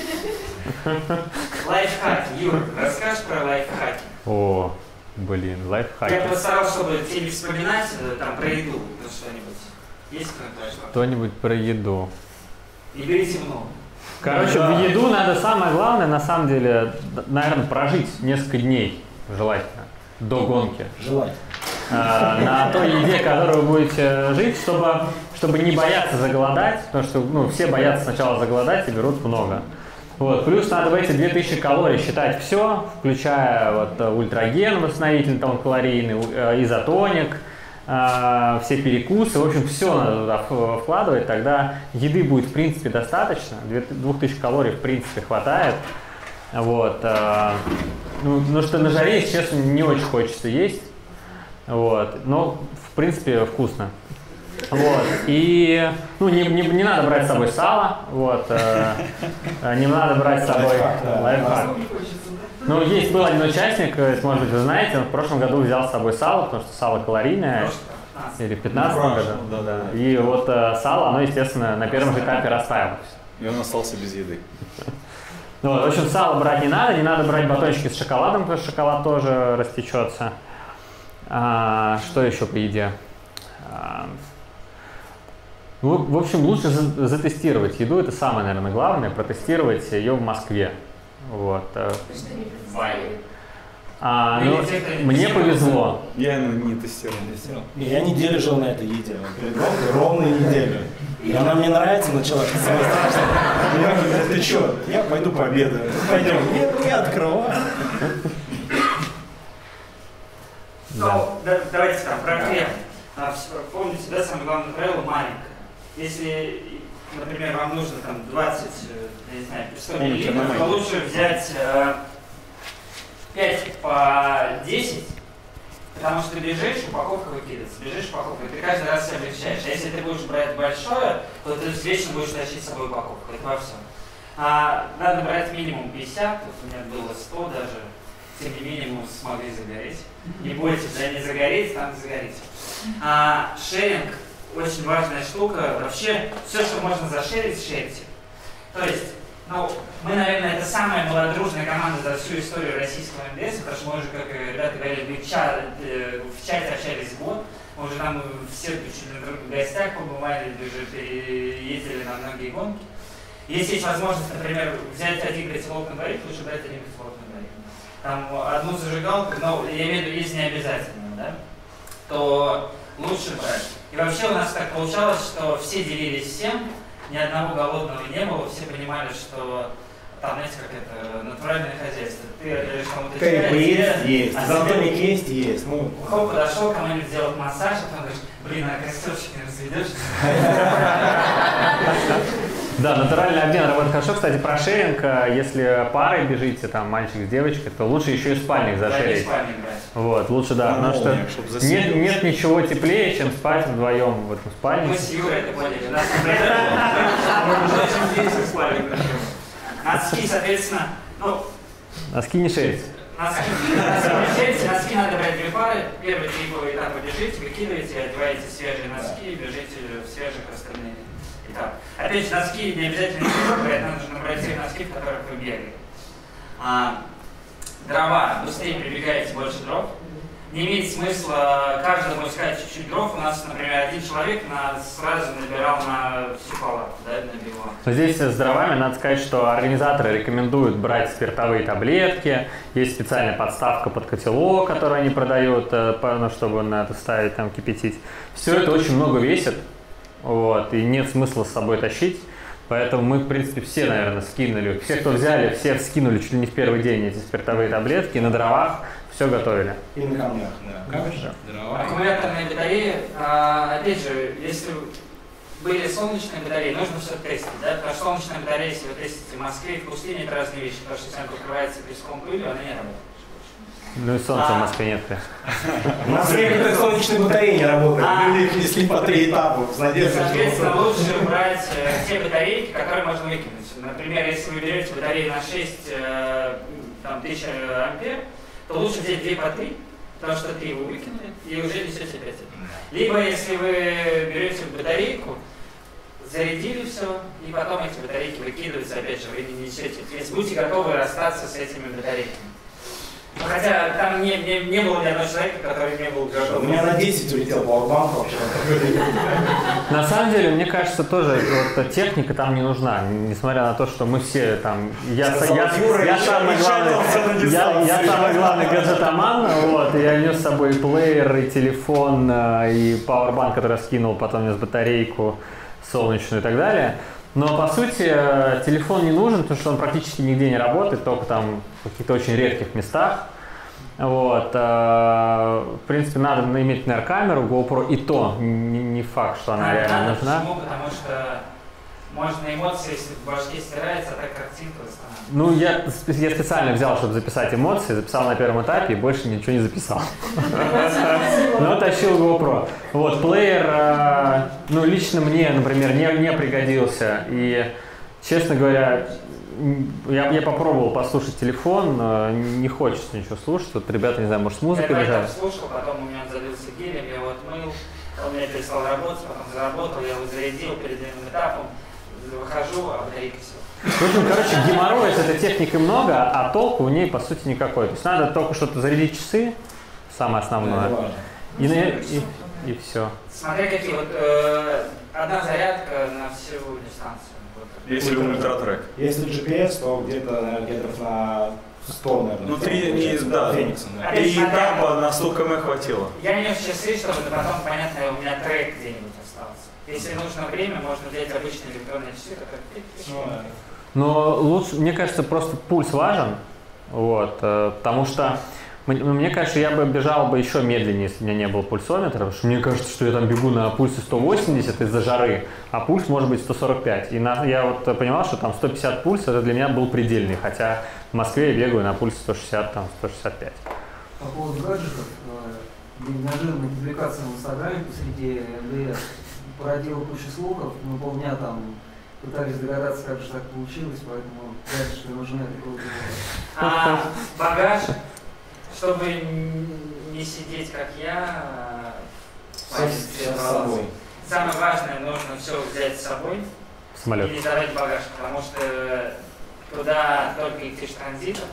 Лайфхаки. Юр, расскажешь про лайфхаки? О, блин, лайфхаки. Я постарался, чтобы тебе не вспоминать там про еду, что-нибудь. Есть какое-то? Что-нибудь про еду. Не бери темно. Короче, в еду надо, самое главное, на самом деле, наверное, прожить несколько дней, желательно, до гонки. Желательно. А, на той еде, которую вы будете жить, чтобы, чтобы не бояться заголодать, потому что ну, все боятся сначала заголодать и берут много. Вот. Плюс надо в эти две тысячи калорий считать все, включая вот, ультраген, восстановительный калорийный, изотоник, э, все перекусы. В общем, все надо туда вкладывать, тогда еды будет в принципе достаточно, две тысячи калорий в принципе хватает. Вот. Э, ну, ну что на жаре, если честно, не очень хочется есть. Вот. Но в принципе вкусно. Вот. И ну, не, не, не надо брать с собой сало, вот, э, не надо брать с собой лайфхак. Ну, есть был один участник, может быть, вы знаете, он в прошлом году взял с собой сало, потому что сало калорийное, или в пятнадцатом году. Да, да. И вот э, сало, оно, естественно, на первом же этапе растаялось. И он остался без еды. Ну, вот, в общем, сало брать не надо, не надо брать батончики с шоколадом, потому что шоколад тоже растечется. А, что еще по еде? А, Ну, в общем, лучше затестировать еду, это самое, наверное, главное, протестировать ее в Москве. Вот. А, ну, мне повезло. Я не тестировал. Я неделю жил на этой еде, перед гонкой ровную неделю. И она мне нравится, начала самое страшное. Я говорю, ты что, я пойду пообедаю. Пойдем, я, я открываю. Ну, да, давайте там про крем. А, помните, да, самое главное правило маленькое. Если, например, вам нужно там двадцать, я не знаю, сто миллилитров, то лучше взять э, пять по десять, потому что ты бежишь, упаковка выкидывается, бежишь, упаковка, и ты каждый раз себя облегчаешь. А если ты будешь брать большое, то ты вечно будешь тащить с собой упаковку, это во всем. А, надо брать минимум пятьдесят, вот у меня было сто даже. тем не менее мы смогли загореть. Не бойтесь, да, не загореть, там загореть. А шеринг очень важная штука. Вообще, все, что можно зашерить, шерите. То есть, ну, мы, наверное, это самая малодружная команда за всю историю российского эм дэ эс, потому что мы уже, как ребята говорили, в чате, в чате общались год. Мы уже там все в гостях побывали, уже переездили на многие гонки. Если есть возможность, например, взять один котелок на двоих, лучше брать один котелок на двоих. Там одну зажигалку, но я имею в виду, если не обязательно, да, то лучше брать. И вообще у нас так получалось, что все делились всем, ни одного голодного не было, все понимали, что там, знаете, как это, натуральное хозяйство. Ты говоришь, что вот Кайф есть, есть. а Золотоник есть, есть. Ну, хоп, подошел, кому-нибудь сделал массаж, а потом говоришь, блин, а костюмчик не разведешь? Да, натуральный обмен работает хорошо. Кстати, про шеринг, если парой бежите, там, мальчик с девочкой, то лучше еще и спальник зашерить. Вот, лучше, да, потому что нет, нет ничего теплее, чем спать вдвоем в этом спальнике. Мы с Юрой это поняли. Нас носки, соответственно, ну... Носки не шерить. Носки не шерить, носки надо брать две пары. Первые три этапа бежите, выкидываете, одеваете свежие носки, бежите в свежих остальных. Итак, опять же, носки не обязательно брать, надо набрать те носки, в которых вы бегаете. А, дрова, быстрее прибегаете, больше дров. Не имеет смысла каждому искать чуть-чуть дров. У нас, например, один человек на, сразу набирал на всю палатку, да, набивал. Здесь с дровами надо сказать, что организаторы рекомендуют брать спиртовые таблетки. Есть специальная подставка под котелок, которую они продают, ну, чтобы на это ставить, там, кипятить. Все это очень много весит, вот, и нет смысла с собой тащить. Поэтому мы, в принципе, все, наверное, скинули. Все, кто взяли, все скинули чуть ли не в первый день эти спиртовые таблетки, на дровах все готовили. И на камнях, да. Камень, дрова. Аккумуляторные батареи, а, опять же, если были солнечные батареи, нужно все тестить, да? Потому что солнечная батарея, если вы тестите в Москве, в пустыне, это разные вещи, потому что если она покрывается песком, пылью, она не работает. Ну и солнца а... в Москве нет, конечно. В Москве как солнечные батареи не работают. Мы их несли по три этапа с надеждой. Соответственно, лучше брать э, те батарейки, которые можно выкинуть. Например, если вы берете батареи на шесть э, там, тысяч ампер, то лучше взять две по три, потому что три вы выкинули и уже несете пять. Либо если вы берете батарейку, зарядили все, и потом эти батарейки выкидываются, опять же, вы не несете. Если будете готовы расстаться с этими батарейками. Хотя там не, не, не было ни одного человека, который не был готов. У меня на десять улетел пауэрбанк вообще. На самом деле, мне кажется, тоже вот, техника там не нужна. Несмотря на то, что мы все там... Я, я, я, я, самый, главный, я, я самый главный гаджетоман, вот, я нес с собой и плеер, и телефон, и пауэрбанк, который я скинул, потом нес батарейку солнечную и так далее. Но, по сути, телефон не нужен, потому что он практически нигде не работает, только там в каких-то очень редких местах. Вот. В принципе, надо иметь, наверное, камеру, GoPro, и то не, не факт, что она а, реально да, нужна. Почему? Потому что можно эмоции, если в башке стирается, а так картинка восстанавливается. Ну, я, я специально взял, чтобы записать эмоции, записал на первом этапе и больше ничего не записал. Но тащил GoPro. Вот, плеер, ну, лично мне, например, не, не пригодился. И, честно говоря, я, я попробовал послушать телефон, не хочется ничего слушать. Вот ребята, не знаю, может, с музыкой бежали. Я слушал, потом у меня залился гелем, я его отмыл, он меня перестал работать, потом заработал, я его зарядил перед этим этапом, выхожу, а батарейка все. В общем, короче, геморроя с этой техникой много, а толку у ней, по сути, никакой. То есть надо только что-то зарядить часы, самое основное, и, и, и, и все. Смотря какие, вот э, одна зарядка на всю дистанцию. Если ультратрек. Если джи пи эс, то где-то, наверное, метров на сто, наверное. Ну, три, не, да, Фениксом, да. Три этапа на сто километров хватило. Я нес часы, чтобы потом, понятно, у меня трек где-нибудь остался. Если нужно время, можно взять обычные электронные часы, которые... Но лучше, мне кажется, просто пульс важен, вот, потому что, мне кажется, я бы бежал бы еще медленнее, если у меня не было пульсометра, потому что мне кажется, что я там бегу на пульсе сто восемьдесят из-за жары, а пульс может быть сто сорок пять. И на, я вот понимал, что там сто пятьдесят пульс, это для меня был предельный, хотя в Москве я бегаю на пульсе сто шестьдесят, там, сто шестьдесят пять. По поводу гаджетов, неожиданная публикация в Инстаграме посреди эм дэ эс породила кучу слухов, мы полдня там пытались догадаться, как же так получилось, поэтому гаджеты нужны. А багаж, чтобы не сидеть, как я, Все, все с собой. самое важное, нужно все взять с собой. Самолет. И не давать багаж, потому что туда только идти транзитом.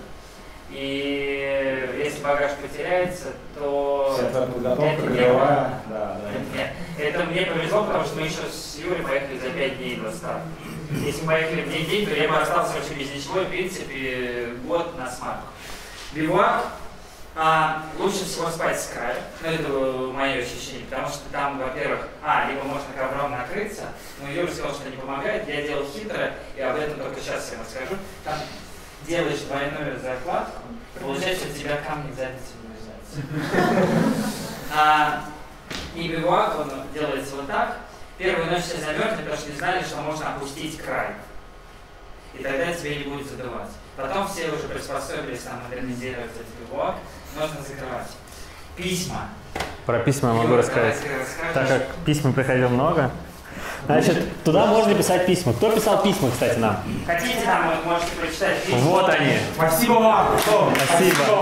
И если багаж потеряется, то Вся твоя подготовка, это, круговая, да, да. Нет, это мне повезло, потому что мы еще с Юрой поехали за пять дней до старта. Если мы поехали в день-день, то я бы остался вообще без ничего, и, в принципе, год на смарку. Бивуак, а, лучше всего спать с края, ну это мое ощущение, потому что там, во-первых, а, либо можно ковром накрыться, но Юра сказал, что не помогает, я делал хитро, и об этом только сейчас я расскажу. Там делаешь двойную закладку, получается, у тебя камни в задницу не влезаются. А, и бивуак, он делается вот так. Первую ночь все замерзли, потому что не знали, что можно опустить край. И тогда тебе не будет задувать. Потом все уже приспособились там модернизировать этот бивуак, нужно закрывать. Письма. Про письма я могу Юра, рассказать. давай, Так как письма приходило много. Значит, туда можно писать письма. Кто писал письма, кстати, нам? Хотите, там вы можете прочитать письма? Вот они. Спасибо вам! Спасибо.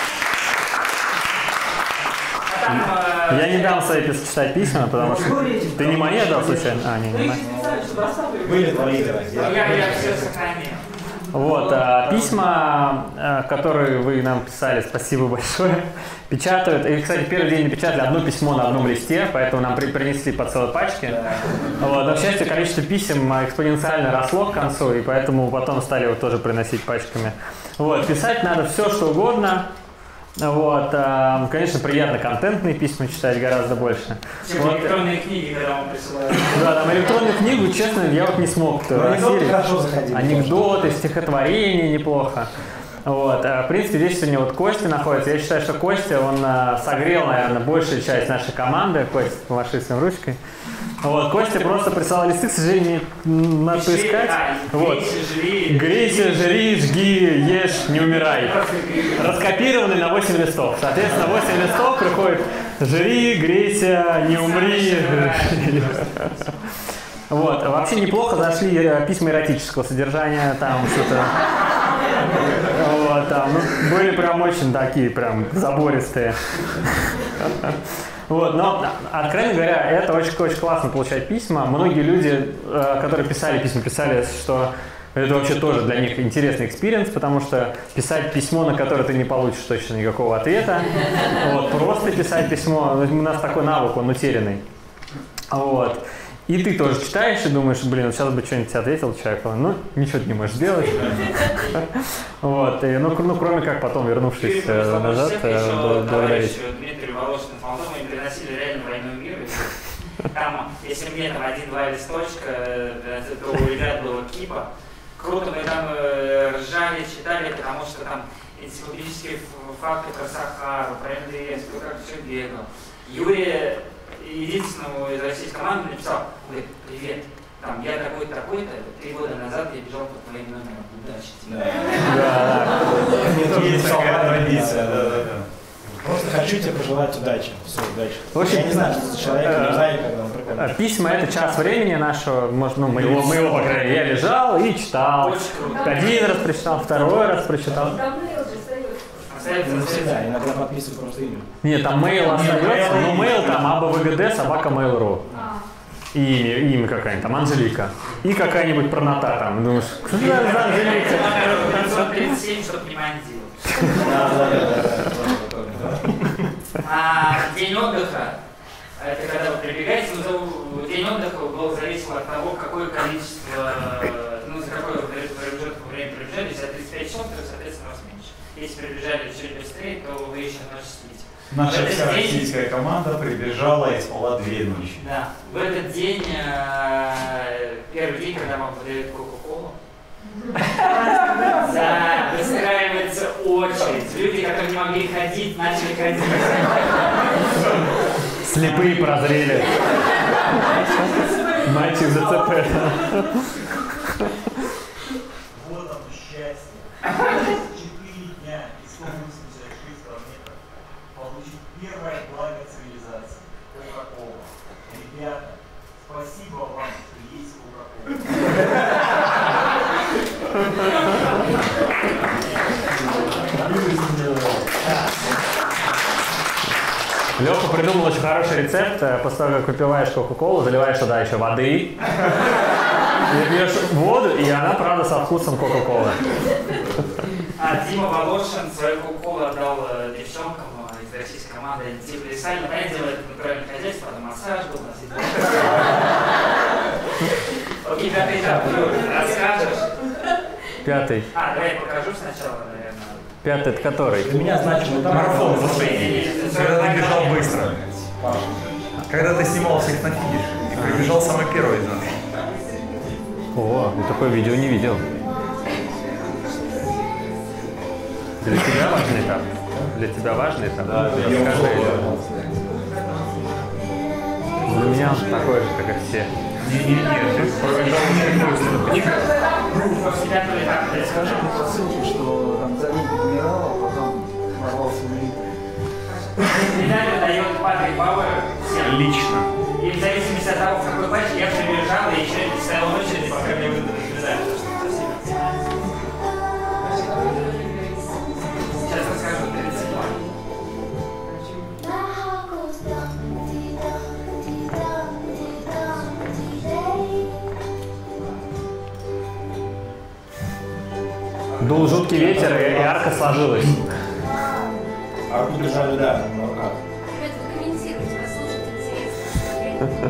А там, э, Я не дам свои пис- читать письма, потому что... Ты не мои отдал случайно? А, не, не мои. Были твои, да. Я, я все сохранил. Вот, а, письма, а, которые вы нам писали, спасибо большое, печатают. И, кстати, первый день напечатали одно письмо на одном листе, поэтому нам при- принесли по целой пачке. Вот, но, к счастью, количество писем экспоненциально росло к концу, и поэтому потом стали его тоже приносить пачками. Вот, писать надо все, что угодно. Вот, а, конечно, приятно контентные письма читать гораздо больше. Чем Вот. электронные книги, когда вам присылают. Да, там электронную книгу, честно, я вот не смог. Анекдоты хорошо заходили. Анекдоты, стихотворения неплохо. Вот. а, В принципе, здесь сегодня вот Костя находится. Я считаю, что Костя, он а, согрел, наверное, большую часть нашей команды. Костя, помаши своей ручкой. Вот. Костя просто прислал листы, к сожалению, надо поискать. Вот. Грейся, жри, жги, ешь, не умирай. Раскопированный на восемь листов. Соответственно, восемь листов приходит жри, грейся, не умри. Вот. Вообще неплохо зашли письма эротического содержания, там что-то. Вот, там, ну, были прям очень такие, прям забористые. Вот, но, откровенно говоря, это очень-очень классно получать письма. Многие люди, которые писали письма, писали, что это вообще тоже для них интересный экспириенс, потому что писать письмо, на которое ты не получишь точно никакого ответа, вот, просто писать письмо, у нас такой навык, он утерянный. Вот. И ты тоже читаешь и думаешь, блин, вот сейчас бы что-нибудь ответил человеку, ну, ничего ты не можешь сделать. Вот, и, ну, ну, кроме как потом, вернувшись э, назад, э, благодарить. Дмитрий Волошин с Молдовой, мы приносили реально войну мира. Там, если мне там один-два листочка, то у ребят было кипа. Круто, мы там э, ржали, читали, потому что там энциклопедические факты про Сахару, про эн дэ эс, кто как все бегал. Юрий единственному из российской команды написал, говорит, привет, там, я такой-то, такой-то, три года назад я бежал под твоим номером, удачи тебе. Да, есть такая традиция, да, да, да. Просто хочу тебе пожелать удачи. Все, удачи. В общем, я не знаю, что за человек, не знаю, когда он прикольный. Письма – это час времени нашего, может, ну, моего, моего, по крайней мере, я лежал и читал. Один раз прочитал, второй раз прочитал. Не всегда, иногда подписываю просто имя. Нет, там мейл остается, но мейл там абвгд собака mail.ru. И имя, имя какая-нибудь, там Анжелика. И какая-нибудь пронота там. Думаешь, кто за Анжелика? пятьсот тридцать семь, чтобы не монтировать. А день отдыха, это когда вы прибегаете, но день отдыха был зависел от того, какое количество, ну, за какой промежуток времени прибежали. Если тридцать пять часов, то, соответственно, вас меньше. Если прибежали чуть быстрее, то вы еще ночь спите. Наша вся российская команда прибежала и спала две ночи. Да. В этот день, первый день, когда вам подают Кока-Колу, да, выстраивается очередь. Люди, которые не могли ходить, начали ходить. Слепые прозрели. Мальчик зацепил. Вот оно счастье. Четыре дня и сто восемьдесят шесть километров получить первое благо цивилизации – Кока-Кола. Ребята, спасибо вам, что есть Кока-Кола. Yeah. Леха придумал очень хороший рецепт. После того, как выпиваешь кока-колу, заливаешь туда еще воды. И пьешь воду, и она, правда, со вкусом кока-колы. А Дима Волошин свою кока-колу отдал девчонкам из российской команды. Они типа плясали, но понятное дело, это натуральное хозяйство, потом массаж был, окей, пятый этап, расскажешь? Пятый. А, давай я покажу сначала, наверное. Пятый, это который? Для меня значимый этап. Марафон заслужение. Когда ты бежал быстро. Когда ты снимал всех на финише. И прибежал самый первый из нас. О, я такое видео не видел. Для тебя важный этап? Для тебя важный этап? Да, расскажи. Для меня он такой же, как и все. Скажи по ссылке, что там за ним умирал, а потом ворвался в лиг. Медаль дает Патрик Бауэр всем. Лично. И в зависимости от того, в какой матч я прибежал и еще не стоял в очереди, пока мне выдадут медаль. Спасибо. Сейчас расскажу, тридцать седьмой. Дул жуткий ветер, и арка сложилась. Арку держали, да, на руках. Ребята, вы комментируйте, послушайте, интересно.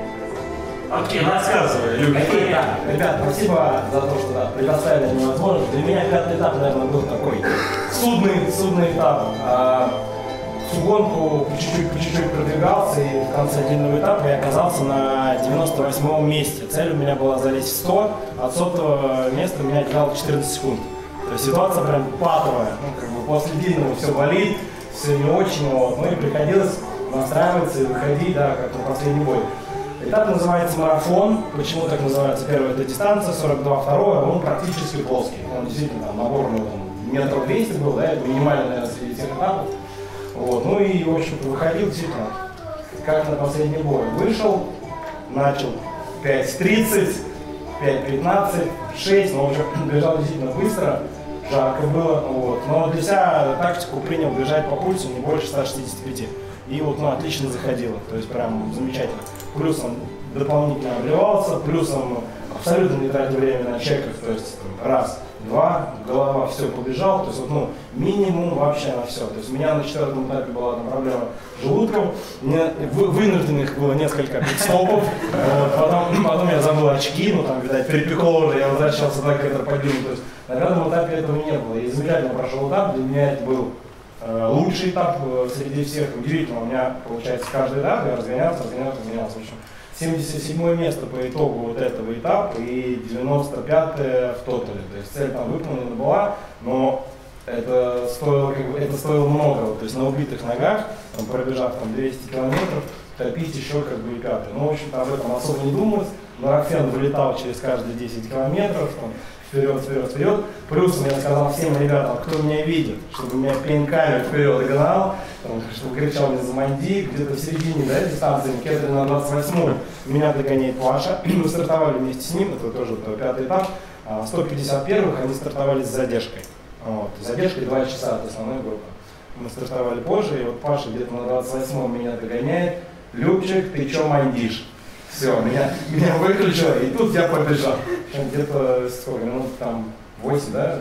Окей, Рассказывай, Люка. Да, ребят, спасибо за то, что да, предоставили мне возможность. Для меня пятый этап, наверное, был такой судный, судный этап. А, всю гонку по чуть-чуть, по чуть-чуть продвигался, и в конце длинного этапа я оказался на девяносто восьмом месте. Цель у меня была залезть в сто, от сотого места меня отделяло четырнадцать секунд. То есть ситуация прям патовая. Ну, как бы после длинного все болит, все не очень, вот. Ну и приходилось настраиваться и выходить, да, как на последний бой. Этап называется марафон. Почему так называется? Первая это дистанция, сорок два, второе, он практически плоский. Он действительно там наборный метров двести был, да, это минимально, наверное, среди всех этапов. Вот. Ну и, в общем-то, выходил действительно, как на последний бой. Вышел, начал пять тридцать, пять пятнадцать, шесть, но уже бежал действительно быстро, жарко было. Вот. Но для себя тактику принял бежать по пульсу не больше ста шестидесяти пяти. И вот, ну, отлично заходило, то есть прям замечательно. Плюсом дополнительно обливался, плюсом абсолютно не тратил время на чеках, то есть раз, два, голова, все, побежал, то есть вот, ну, минимум вообще на все. То есть у меня на четвертом этапе была там проблема с желудком, мне вы, вынужденных было несколько пит-стопов, вот, потом, потом я забыл очки, ну там, видать, припекло уже, я возвращался так, как это подниму, то есть на пятом этапе этого не было. И замечательно прошел этап, для меня это был лучший этап среди всех. Удивительно, у меня получается каждый этап я разгонялся, разгонялся, разгонялся. В общем, семьдесят седьмое место по итогу вот этого этапа и девяносто пятое в тотале. То есть цель там выполнена была, но это стоило, как бы, это стоило много. То есть на убитых ногах, там, пробежав там, двести километров, топить еще как бы и пятый. Ну, в общем-то, об этом особо не думалось. Марафон вылетал через каждые десять километров. Там, вперед, вперед, вперед. Плюс я сказал всем ребятам, кто меня видит, чтобы меня пинками вперед гнал, чтобы кричал мне за манди, где-то в середине, да, дистанции, кедры на двадцать восьмую, меня догоняет Паша. Мы стартовали вместе с ним, это тоже пятый этап. сто пятьдесят первых они стартовали с задержкой. Вот. С задержкой два часа от основной группы. Мы стартовали позже, и вот Паша где-то на двадцать восьмом меня догоняет. Любчик, ты чё мандишь? Все, меня, меня выключило, и тут я побежал. Где-то сколько, минут там восемь, да,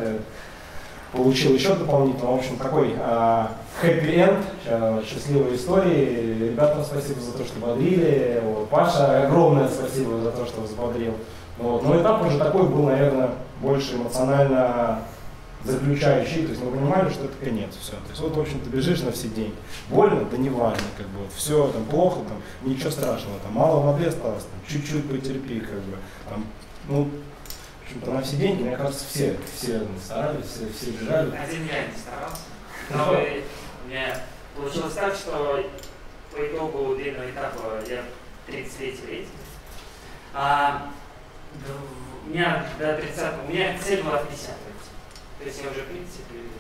получил еще дополнительно. В общем, такой хэппи-энд, э, счастливой истории. Ребятам спасибо за то, что бодрили. Вот. Паша, огромное спасибо за то, что взбодрил. Вот. Но этап уже такой был, наверное, больше эмоционально заключающий, то есть мы понимали, что это конец, все. То есть вот, в общем, ты бежишь на все деньги. Больно, да не важно, как бы, вот, все, там, плохо, там, ничего страшного, там, мало воды осталось, там, чуть-чуть потерпи, как бы, там, ну, в общем-то, на все деньги, мне кажется, все, все старались, все, все бежали. Один я не старался, но у меня получилось так, что по итогу длинного этапа я тридцать третий рейтинг. А, у меня до тридцатого, у меня цель была пятьдесят. То есть я уже, в принципе,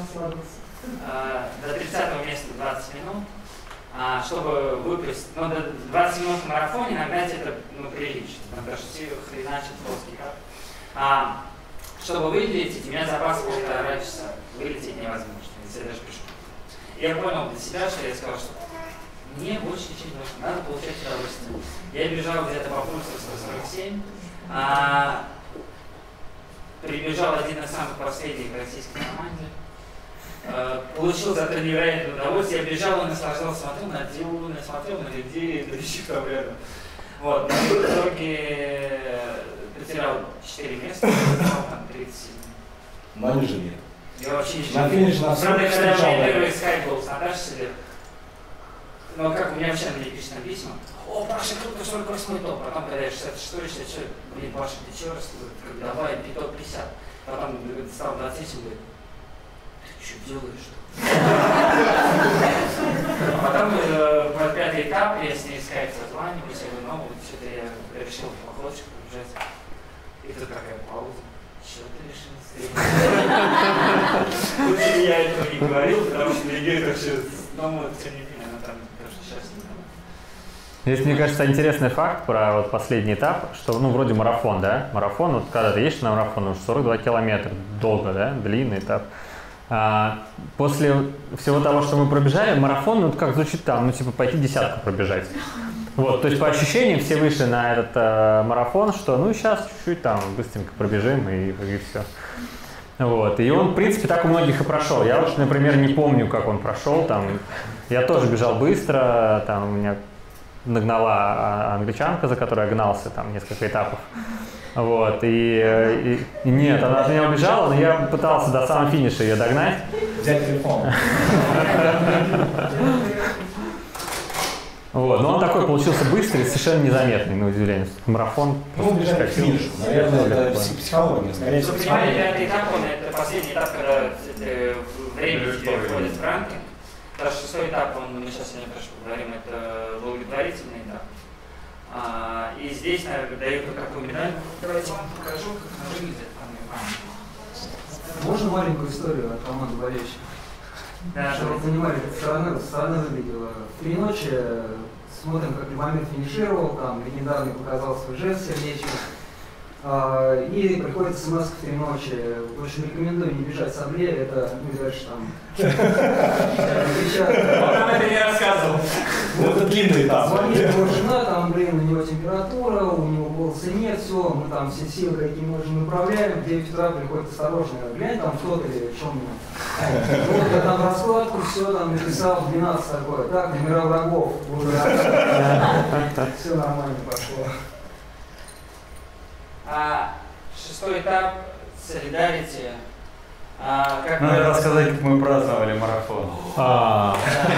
а, до тридцатого места двадцать минут, а, чтобы выпустить, ну, до двадцать минут в марафоне нагнать это, ну, прилично, потому что все хреначат плоский как. А, чтобы вылететь, у меня запас полтора часа, вылететь невозможно, если я даже пешком. Я понял для себя, что я сказал, что Мне больше ничего не нужно, надо получать удовольствие. Я бежал где-то по пульсу сто сорок семь, а прибежал один из самых последних в российской команде. Получил за это невероятное удовольствие. Я бежал и наслаждался, смотрел на Дюну, смотрел на людей, идущих там рядом. Вот, но в итоге потерял четыре места, занимал там тридцать семь. Но не жалею. Я вообще не На финиш на Правда, когда у встречал, меня да. первый скайп был с Наташей сидел, ну как у меня вообще мне пишут там письма, о, Паша, круто, сорок восьмой топ, потом, когда я шестьдесят шестой, шестьдесят шестой, блин, Паша, ты чё раз, давай, топ пятьдесят, потом стал двадцать семь, говорит, ты что делаешь? А потом под пятый этап я с ней скайп созваниваюсь, я говорю, ну, что-то я решил походочку бежать, и тут такая пауза. Чего ты решил сделать? Лучше я этого не говорил, потому что другие вообще, ну, тем не менее, она там тоже счастлива. Здесь, мне кажется, интересный факт про вот последний этап, что, ну, вроде марафон, да? Марафон, вот когда ты едешь на марафон, уж сорок два километра, долго, да? Длинный этап. А, после всего того, что мы пробежали, марафон, ну, как звучит там, ну, типа, пойти десятку пробежать. Вот, то есть по ощущениям все вышли на этот э, марафон, что ну сейчас чуть-чуть там быстренько пробежим и, и все. Вот, и он, в принципе, так у многих и прошел. Я уж, например, не помню, как он прошел. Там, я тоже бежал быстро, там у меня нагнала англичанка, за которой я гнался, там несколько этапов. Вот, и, и, и нет, она от меня убежала, но я пытался до самого финиша ее догнать. Взять телефон. Вот, но он такой получился быстрый и совершенно незаметный, на удивление. Марафон. Ну, бежать к финишу. Наверное, это психология, скорее всего, Понимаете, психология. пятый этап, он это последний этап, когда э, время тебе входит в ранкинг. Даже шестой этап, он, мы сейчас сегодня тоже поговорим, это благотворительный этап. А, и здесь, наверное, дают вот такую медаль. Давайте вам покажу, как она выглядит. Можно маленькую историю от команды болельщиков? Да, Чтобы вы понимали, как со стороны, со стороны выглядело. В три ночи смотрим, как Любомир финишировал, там легендарный показал свой жест сердечный. А, и приходит смс в три ночи. В общем, рекомендую не бежать с Абле, это, ну, дальше там... Он нам это не рассказывал. Это длинный этап. Звонит его жена, там, блин, у него температура, у него голоса нет, все, мы там все силы какие можем направляем, в девять утра приходит осторожно, глянь там кто-то или что мне. Вот я там раскладку, все там написал, двенадцать такое, так, номера врагов, все нормально пошло. А, шестой этап, солидарити. А, как Надо мы... рассказать, как мы праздновали марафон. А,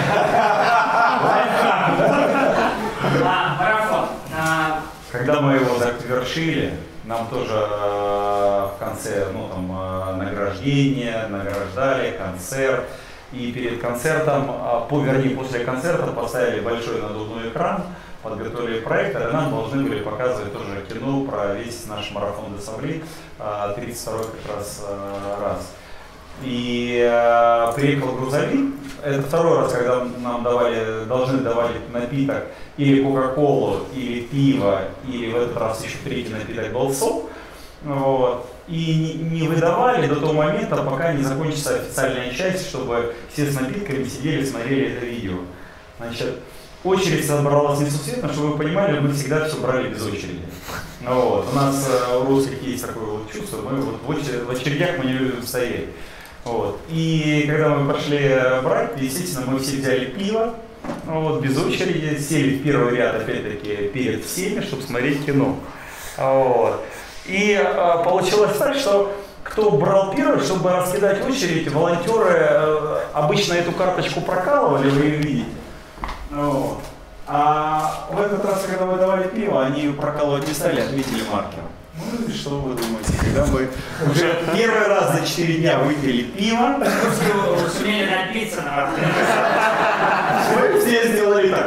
А, марафон. А, Когда мы его завершили, нам тоже э, в конце, ну, там, э, награждение, награждали, концерт. И перед концертом, э, по, вернее, после концерта поставили большой надувной экран, подготовили проектор, и нам должны были показывать тоже кино про весь наш марафон де Сабли, э, тридцать второй как раз э, раз. И э, приехал грузовик, это второй раз, когда нам давали, должны давали напиток или кока-колу, или пиво, или в этот раз еще третий напиток был сок. Вот. И не, не выдавали до того момента, пока не закончится официальная часть, чтобы все с напитками сидели и смотрели это видео. Значит, очередь собралась несусветно, чтобы вы понимали, мы всегда все брали без очереди. Вот. У нас э, у русских есть такое вот чувство, мы вот в, очередь, в очередях мы не любим стоять. Вот. И когда мы пошли брать, естественно, мы все взяли пиво, вот, без очереди, сели в первый ряд, опять-таки, перед всеми, чтобы смотреть кино. Вот. И э, получилось так, что кто брал первый, чтобы раскидать очередь, волонтеры э, обычно эту карточку прокалывали, вы ее видите. Вот. А в этот раз, когда мы давали пиво, они ее прокалывать не стали, отметили маркером. Ну и что вы думаете, когда мы уже первый раз за четыре дня выпили пиво, сумели напиться на мы все сделали так.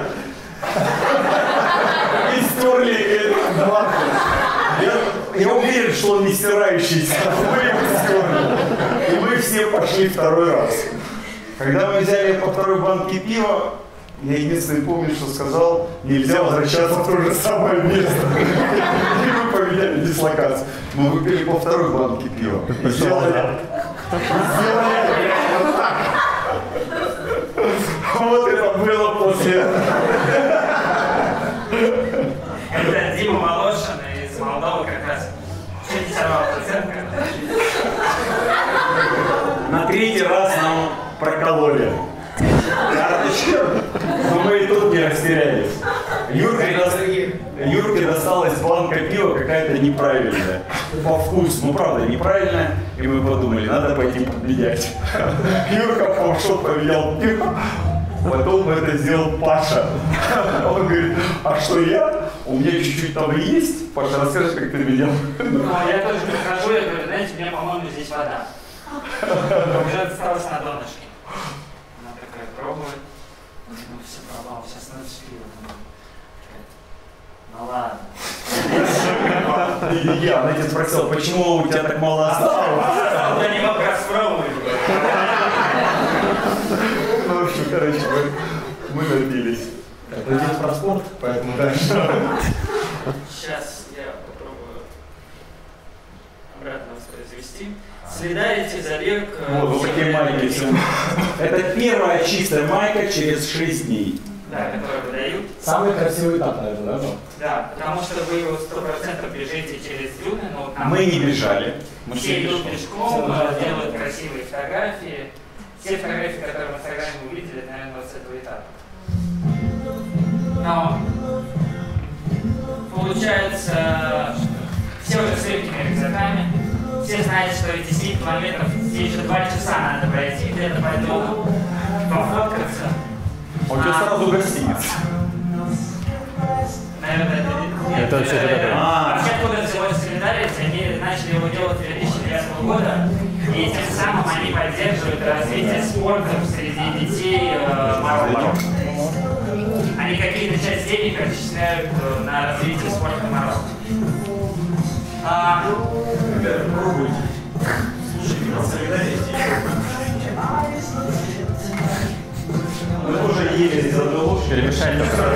И стерли этот маркер. Я, я уверен, что он не стирающийся. Мы его стерли. И мы все пошли второй раз. Когда мы взяли по второй банке пива, я единственное помню, что сказал, нельзя возвращаться в то же самое место. И мы поменяли дислокацию. Мы выпили по второй банке пива. И сделали, сделали вот так. Вот это было после Это Дима Волошин из Молдовы как раз чуть не сорвал процент. На третий раз нам прокололи карточку, но мы и тут не растерялись. Юрке, дос... Юрке досталась банка пива какая-то неправильная. По вкусу, ну правда неправильная. И мы подумали, надо пойти подменять. Юрка пошел, поменял пиво. Потом это сделал Паша. Он говорит, а что я? У меня чуть-чуть там есть. Паша, расскажи, как ты менял. Ну, я тоже прихожу, я говорю, знаете, у меня, по-моему, здесь вода. Уже осталось на донышке. Она такая пробует. Ну, все пробовал, сейчас надо пиво. Ну ладно. И я, она тебя спросила, почему у тебя так мало осталось? Я не мог распробовать. Ну, в общем, короче, мы, мы напились. Это здесь про спорт, поэтому дальше. Сейчас я попробую обратно воспроизвести. Солидарити, забег. Вот, вот такие майки. Это первая чистая майка через шесть дней. Да, которые выдают. Самый красивый этап, наверное, да? Да, потому что вы его сто процентов бежите через дюны, но вот нам... Мы не бежали. Мы все идут пешком, пешком. делают красивые фотографии. Все фотографии, которые в Инстаграме вы увидели, это, наверное, вот с этого этапа. Но получается, все уже с легкими рюкзаками. Все знают, что эти семь километров, здесь еще два часа надо пройти, где-то по дому, пофоткаться. А у тебя сразу гостиница. Наверное, это... Это вообще что такое? Вообще, откуда взялось солидарность, они начали его делать с две тысячи девятого года, и тем самым они поддерживают развитие спорта среди детей э, Марокко. Они какие-то часть денег отчисляют э, на развитие спорта Марокко. А... Ребята, пробуйте. Слушайте, про солидарность. Мы тоже ели из одной ложки. Перемешать только.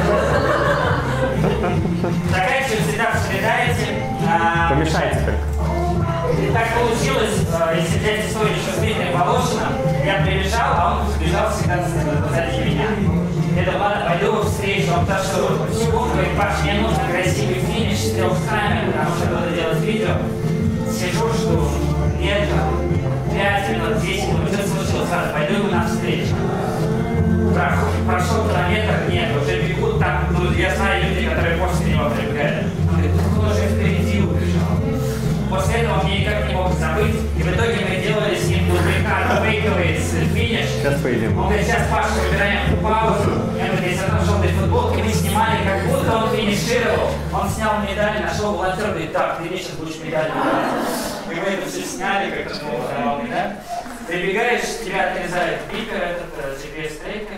Заканчивается этап солидарности. А... Помешайте только. И так получилось, если взять историю еще с Дмитрием Волошиным, я прибежал, а он бежал всегда позади меня. Это ладно, пойду встречу, он пошел пешком, говорит, Паш, мне нужен красивый финиш с трех камер, потому что надо делать видео. Сижу, жду, нет, пять минут, десять минут, что случилось, ладно, пойду ему навстречу. Прошел километр, нет, уже бегут там, ну, я знаю людей, которые после него прибегают. Он говорит, он уже впереди убежал. После этого мне никак не мог забыть, и в итоге мы делали с ним дубликат, фейковый финиш. Сейчас поедем. Он говорит, сейчас, Паша, выбираем паузу. Я говорю, если одной желтой футболки, мы снимали, как будто он финишировал. Он снял медаль, нашел волонтер, говорит, так, ты мне сейчас будешь медаль брать. И мы это все сняли, как это было давал медаль. Прибегаешь, тебя отрезает бипер, этот джи пи эс-трекер.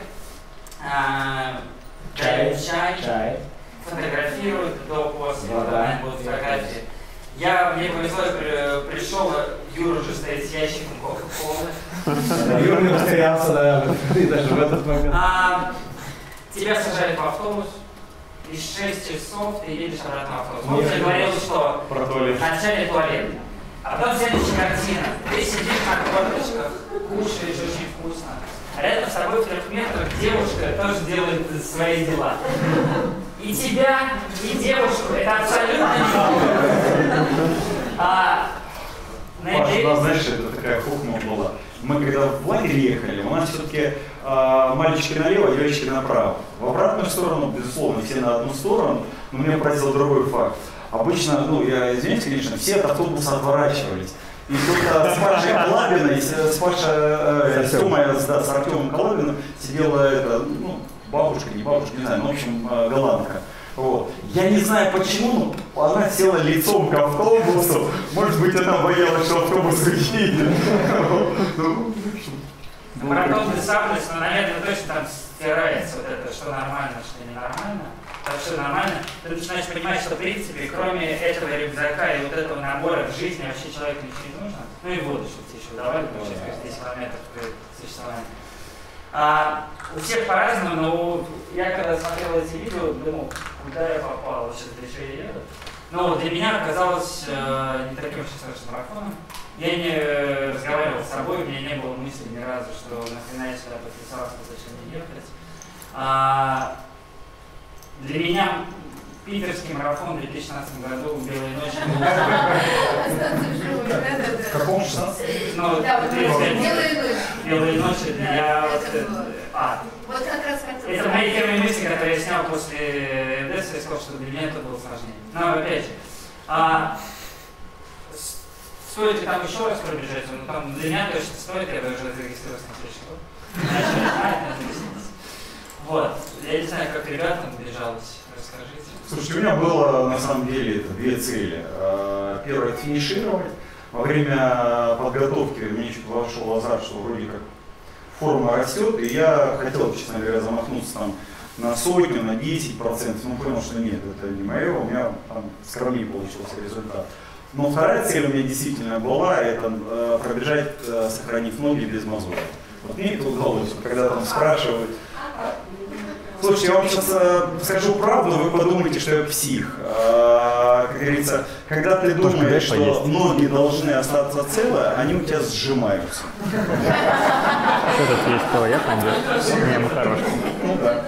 Чай, чай, чай. Фотографируют до-после, да, будут фотографии. Я, мне повезло, я пришел, Юра уже стоит с ящиком кока-колы. Юра не потерялся, наверное, и даже в этот момент. А, тебя сажают в автобус, и шесть часов ты едешь обратно в автобус. Он тебе говорил, что вначале туалет. А потом следующая картина. Ты сидишь на корточках, кушаешь очень вкусно. А рядом с тобой в трех метрах девушка тоже делает свои дела. И тебя, и девушку, это абсолютно не а, Паша, да, знаешь, это такая хухма была. Мы когда в лагерь ехали, у нас все-таки э, мальчики налево, девочки направо. В обратную сторону, безусловно, все на одну сторону, но меня поразил другой факт. Обычно, ну, я извиняюсь, конечно, все от автобуса отворачивались. И тут а, с Пашей Колабиной, с, с Пашей, э, с Тёмой, да, с Артемом Колабиным сидела это, ну, бабушка, не бабушка, не знаю, ну, в общем, э, голландка. Вот. Я не знаю почему, но она села лицом к автобусу. Может быть, она боялась, что автобус уедет. Маратонный саблес, но, наверное, точно там стирается вот это, что нормально, что ненормально. Так что нормально. Ты начинаешь понимать, что, в принципе, кроме этого рюкзака и вот этого набора в жизни вообще человеку ничего не нужно. Ну и воду, чтобы тебе еще давали, потому что десять километров существования. А, у всех по-разному, но я когда смотрел эти видео, думал, куда я попал, сейчас для чего я еду. Но для меня оказалось э, не таким уж страшным марафоном. Я не разговаривал с собой, у меня не было мысли ни разу, что нахрена я сюда подписался, зачем мне ехать. А, для меня питерский марафон в две тысячи шестнадцатом году «Белые ночи». В каком шестнадцатом? Ну, «Белые ночи». «Белые ночи» для... А, вот как раз хотела. Это мои первые мысли, которые я снял после Эдессы, и сказал, что для меня это было сложнее. Но опять же, а, стоит ли там еще раз пробежать? Ну, там для меня точно стоит, я бы уже зарегистрировался на следующий год. Начали знать, надо объяснить. Вот. Я не знаю, как ребятам бежалось. Расскажите. Слушайте, у меня было на самом деле это две цели. Первое — это финишировать. Во время подготовки мне чуть вошел в азарт, что вроде как форма растет, и я хотел, честно говоря, замахнуться там на сотню, на десять процентов, но понял, что нет, это не мое, у меня там скромнее получился результат. Но вторая цель у меня действительно была, это э, пробежать, э, сохранив ноги без мозолей. Вот мне это удалось, когда там спрашивают. Слушайте, я вам сейчас э, скажу правду, вы подумаете, что я псих. Э, как говорится, когда ты думаешь, что поесть. Ноги должны остаться целы, они у тебя сжимаются. Что тут есть твоя, пойдет? Не, мы хорошие. Ну да.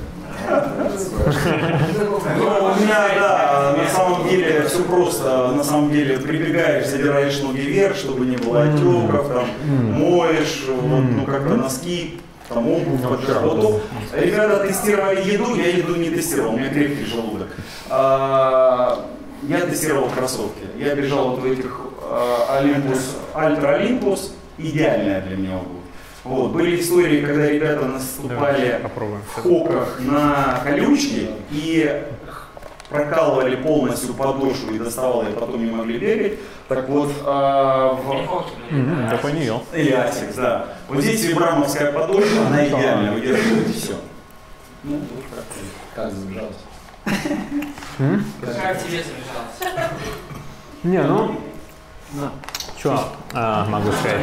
Ну, у меня, да, на самом деле все просто. На самом деле прибегаешь, задираешь ноги вверх, чтобы не было отеков, там, моешь, вот, ну как-то носки. Там обувь под животом. Ребята тестировали еду, я еду не тестировал, у меня крепкий желудок. А, я тестировал кроссовки. Я бежал вот в этих Олимпус, Альтра Олимпус, идеальная для меня обувь. Вот. Были истории, когда ребята наступали в хоках на колючки и прокалывали полностью подошву и доставали, и потом не могли бегать. Так вот, а, в... Mm-hmm, я понял. Или Асикс, да. Вот здесь вибрамовская подошва, она идеально выдерживает все. Ну, вот как ты. Как забежалась? Как тебе забежалось? Не, ну... Что а, могу сказать?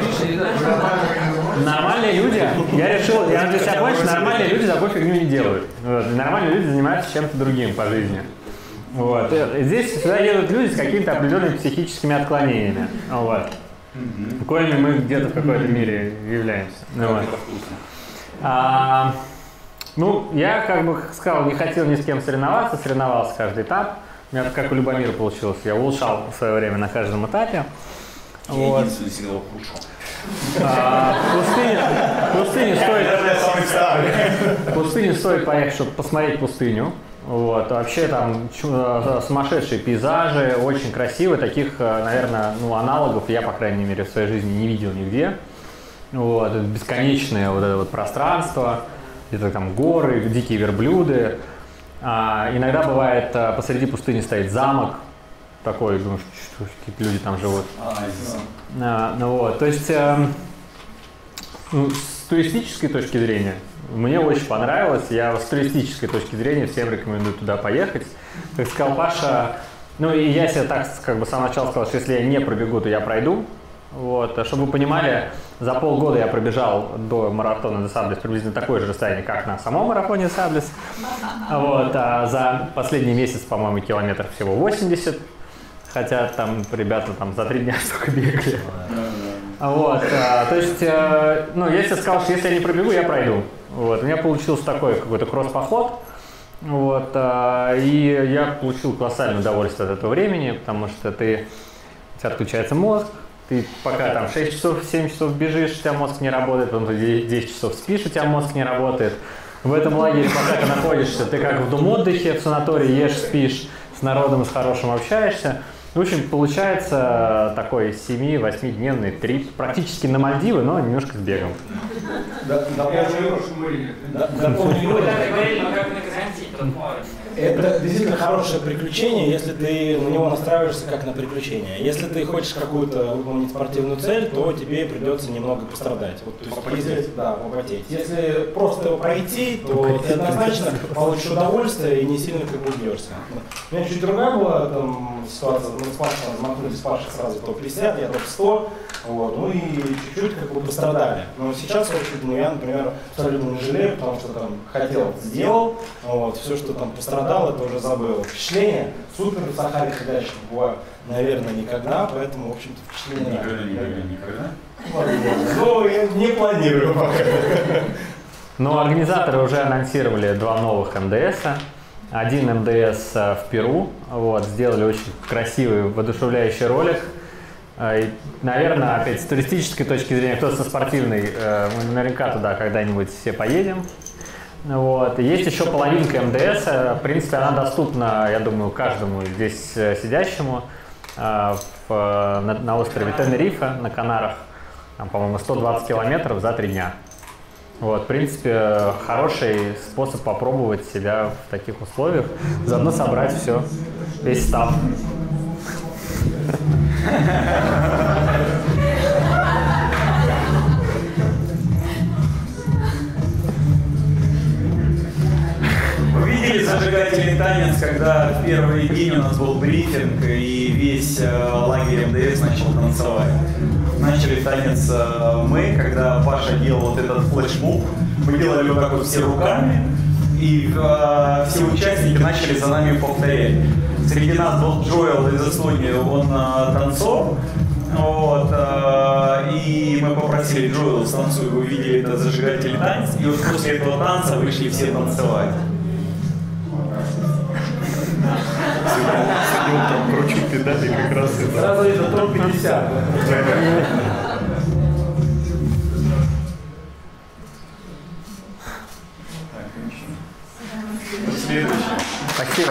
Нормальные люди, я решил, я для себя больше, нормальные люди такой фигню не делают. Вот. Нормальные люди занимаются чем-то другим по жизни. Вот. Здесь сюда едут люди с какими-то определенными психическими отклонениями. Вот. Mm-hmm. Коими мы где-то в какой-то мере являемся. Ну, вот. а, ну, я, как бы сказал, не хотел ни с кем соревноваться, соревновался каждый этап. У меня, как у Любомира получилось, я улучшал в свое время на каждом этапе. Я вот. единственный всегда ухудшил. А, пустыня, пустыня стоит, пустыне стоит поехать, чтобы посмотреть пустыню. Вот. Вообще там сумасшедшие пейзажи, очень красивые. Таких, наверное, ну, аналогов я, по крайней мере, в своей жизни не видел нигде. Вот. Бесконечное вот это вот пространство, где-то там горы, дикие верблюды. А, иногда бывает, посреди пустыни стоит замок. Такой, думаешь, что какие-то люди там живут. А, ну, вот. То есть, э, ну, с туристической точки зрения, мне очень понравилось. Я с туристической точки зрения всем рекомендую туда поехать. Как сказал Паша, ну и я себе так как бы с самого начала сказал, что если я не пробегу, то я пройду. Вот. Чтобы вы понимали, за полгода я пробежал до марафона де Саблес приблизительно такое же расстояние, как на самом марафоне де Саблес. Вот. А за последний месяц, по-моему, километров всего восемьдесят. Хотя там ребята там за три дня столько бегали. Вот. А, то есть, э, ну, я себе сказал, что если я не пробегу, я пройду. Вот. У меня получился такой какой-то кросс-поход. Вот. А, и я получил колоссальное удовольствие от этого времени, потому что ты, у тебя отключается мозг. Ты пока там шесть часов, семь часов бежишь, у тебя мозг не работает, потом ты десять часов спишь, у тебя мозг не работает. В этом лагере, пока ты находишься, ты как в дом-отдыхе, в санатории ешь, спишь, с народом и с хорошим общаешься. В общем, получается такой семь-восьмидневный трип, практически на Мальдивы, но немножко с бегом. Это действительно хорошее приключение, если ты на него настраиваешься как на приключение. Если ты хочешь какую-то выполнить спортивную цель, то тебе придется немного пострадать. Вот, то есть, попотеть. Да, попотеть. Если просто его пройти, то ты однозначно получишь удовольствие и не сильно как бы бьешься. У меня чуть другая была там ситуация, мы с Пашей размахнулись, Пашей сразу топ пятьдесят, я топ сто, вот, ну и чуть-чуть как бы пострадали. Но сейчас, в общем, ну, я, например, абсолютно не жалею, потому что там хотел, сделал, вот, все, что там пострадал, это уже забыл. Впечатление супер, в Сахаре дальше бываю, наверное, никогда, поэтому, в общем-то, впечатление... Никогда, никогда, никогда? Ну, я не планирую пока. Но организаторы уже анонсировали два новых эм дэ эса. Один эм дэ эс в Перу, вот, сделали очень красивый, воодушевляющий ролик. И, наверное, опять с туристической точки зрения, кто-то со спортивной, мы наверняка туда когда-нибудь все поедем. Вот. Есть еще половинка эм дэ эса, в принципе, она доступна, я думаю, каждому здесь сидящему в, на, на острове Тенерифе, на Канарах, там, по-моему, сто двадцать километров за три дня. Вот, в принципе, хороший способ попробовать себя в таких условиях, заодно собрать все, весь став. Вы видели зажигательный танец, когда в первый день у нас был брифинг и весь э, лагерь эм дэ эс начал танцевать? Начали танец э, мы, когда Паша делал вот этот флешмоб, мы делали вот так вот все руками, и э, все участники начали за нами повторять. Среди нас был Джоэл из Эстонии, он э, танцор, вот, э, и мы попросили Джоэла станцуй, вы увидели этот зажигательный танец, и вот после этого танца вышли все танцевать. Там кручу педали как раз это. Сразу это топ пятьдесят. Следующий. Спасибо.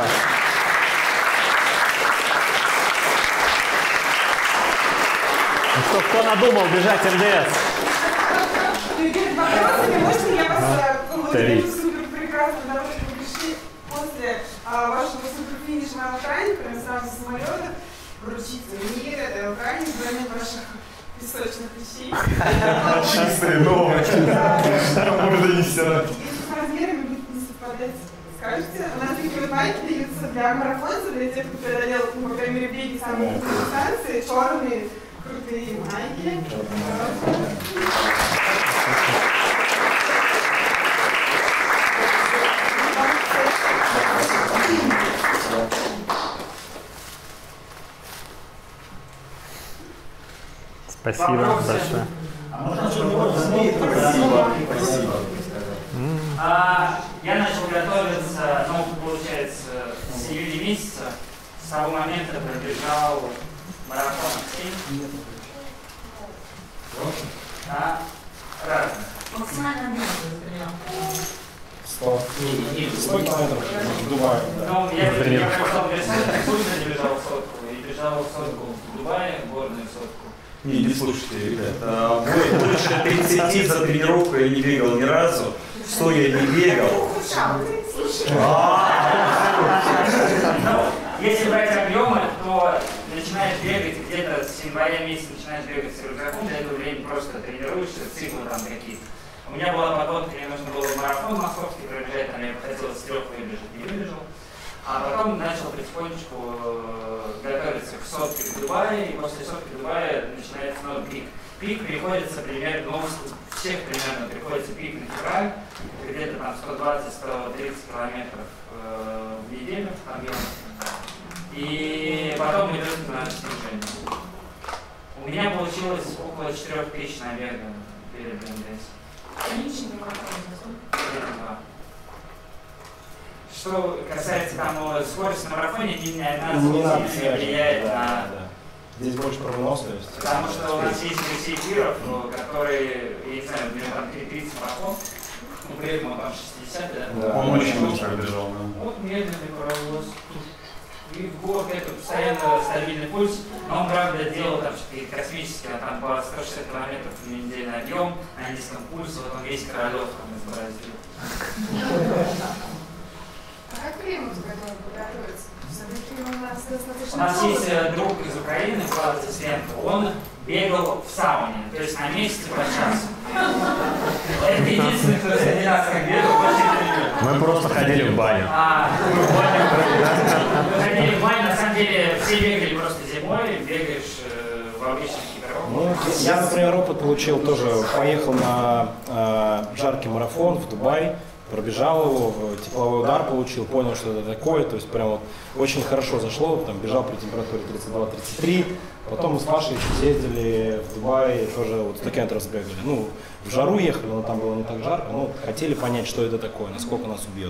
Ну что, кто надумал бежать эм дэ эс? Перед вопросами, можно я вас Три. благодарю супер прекрасно, потому что вы пришли после а, вашего суперфиниша на Украине, прямо сразу с самолета, вручить мне этой Украине взамен ваших песочных вещей. Чистые, новые. Можно не стирать. Если с размерами будет не совпадать, скажите. У нас такие вот майки даются для марафонцев, для тех, кто преодолел, ну, по крайней мере, беги самые крутые дистанции, черные крутые майки. Спасибо большое. Спасибо. Спасибо. А, я начал готовиться, ну, получается, с июля месяца. С того момента пробежал марафон семь. А, разных. Максимально объем сто. сто километров в Дубае. Ну, я прошел быстро, бежал сотку. И бежал сотку в Дубае, горную сотку. Не, не слушайте, ребята. Больше тридцати за тренировку я не бегал ни разу. сто я не бегал. Если брать объемы, то начинаешь бегать где-то с января месяца, начинаешь бегать с рюкзаком, для этого времени просто тренируешься, циклы там какие-то. У меня была подготовка, мне нужно было марафон московский пробежать, там я хотел с трех выбежать, не выбежал. А потом начал потихонечку готовиться к сотке в Дубае, и после сотки в Дубае начинается новый пик. Пик приходится примерно, ну, у всех примерно приходится пик на февраль, где-то там сто двадцать — сто тридцать километров э, в неделю объем. И потом идет на снижение. У меня получилось около четырёх тысяч набега перед эм дэ эс. Что касается там скорости на марафоне, ни одна скорость не влияет на... Здесь больше про выносливость. Потому что у нас есть Алексей Киров, который, я не знаю, у него там тридцать марафон, но при этом он там шестьдесят, да? Да. Он очень быстро бежал, да. Вот медленный паровоз. И в год это постоянно стабильный пульс. Но он, правда, делал там какие-то космические, там по сто шестьдесят километров в недельный объем, на низком пульсе, вот он весь Королев там изобразил. А как климат к этому подготовиться? Все-таки у нас достаточно... У нас есть друг из Украины, Влад Цисленко, он бегал в сауне, то есть на месяце по часу. Это единственный, кто среди нас как бегал, Мы просто ходили в баню. А, мы ходили в баню, на самом деле все бегали просто зимой, бегаешь э, в обычных Ну, я, например, опыт получил тоже. Поехал на э, жаркий марафон в Дубай. Пробежал его, тепловой удар получил, понял, что это такое, то есть прям вот очень хорошо зашло, там бежал при температуре тридцать два тридцать три, потом мы с Пашей еще съездили в Дубай, тоже вот сто километров сбегали, ну, в жару ехали, но там было не так жарко, ну, хотели понять, что это такое, насколько нас убьет.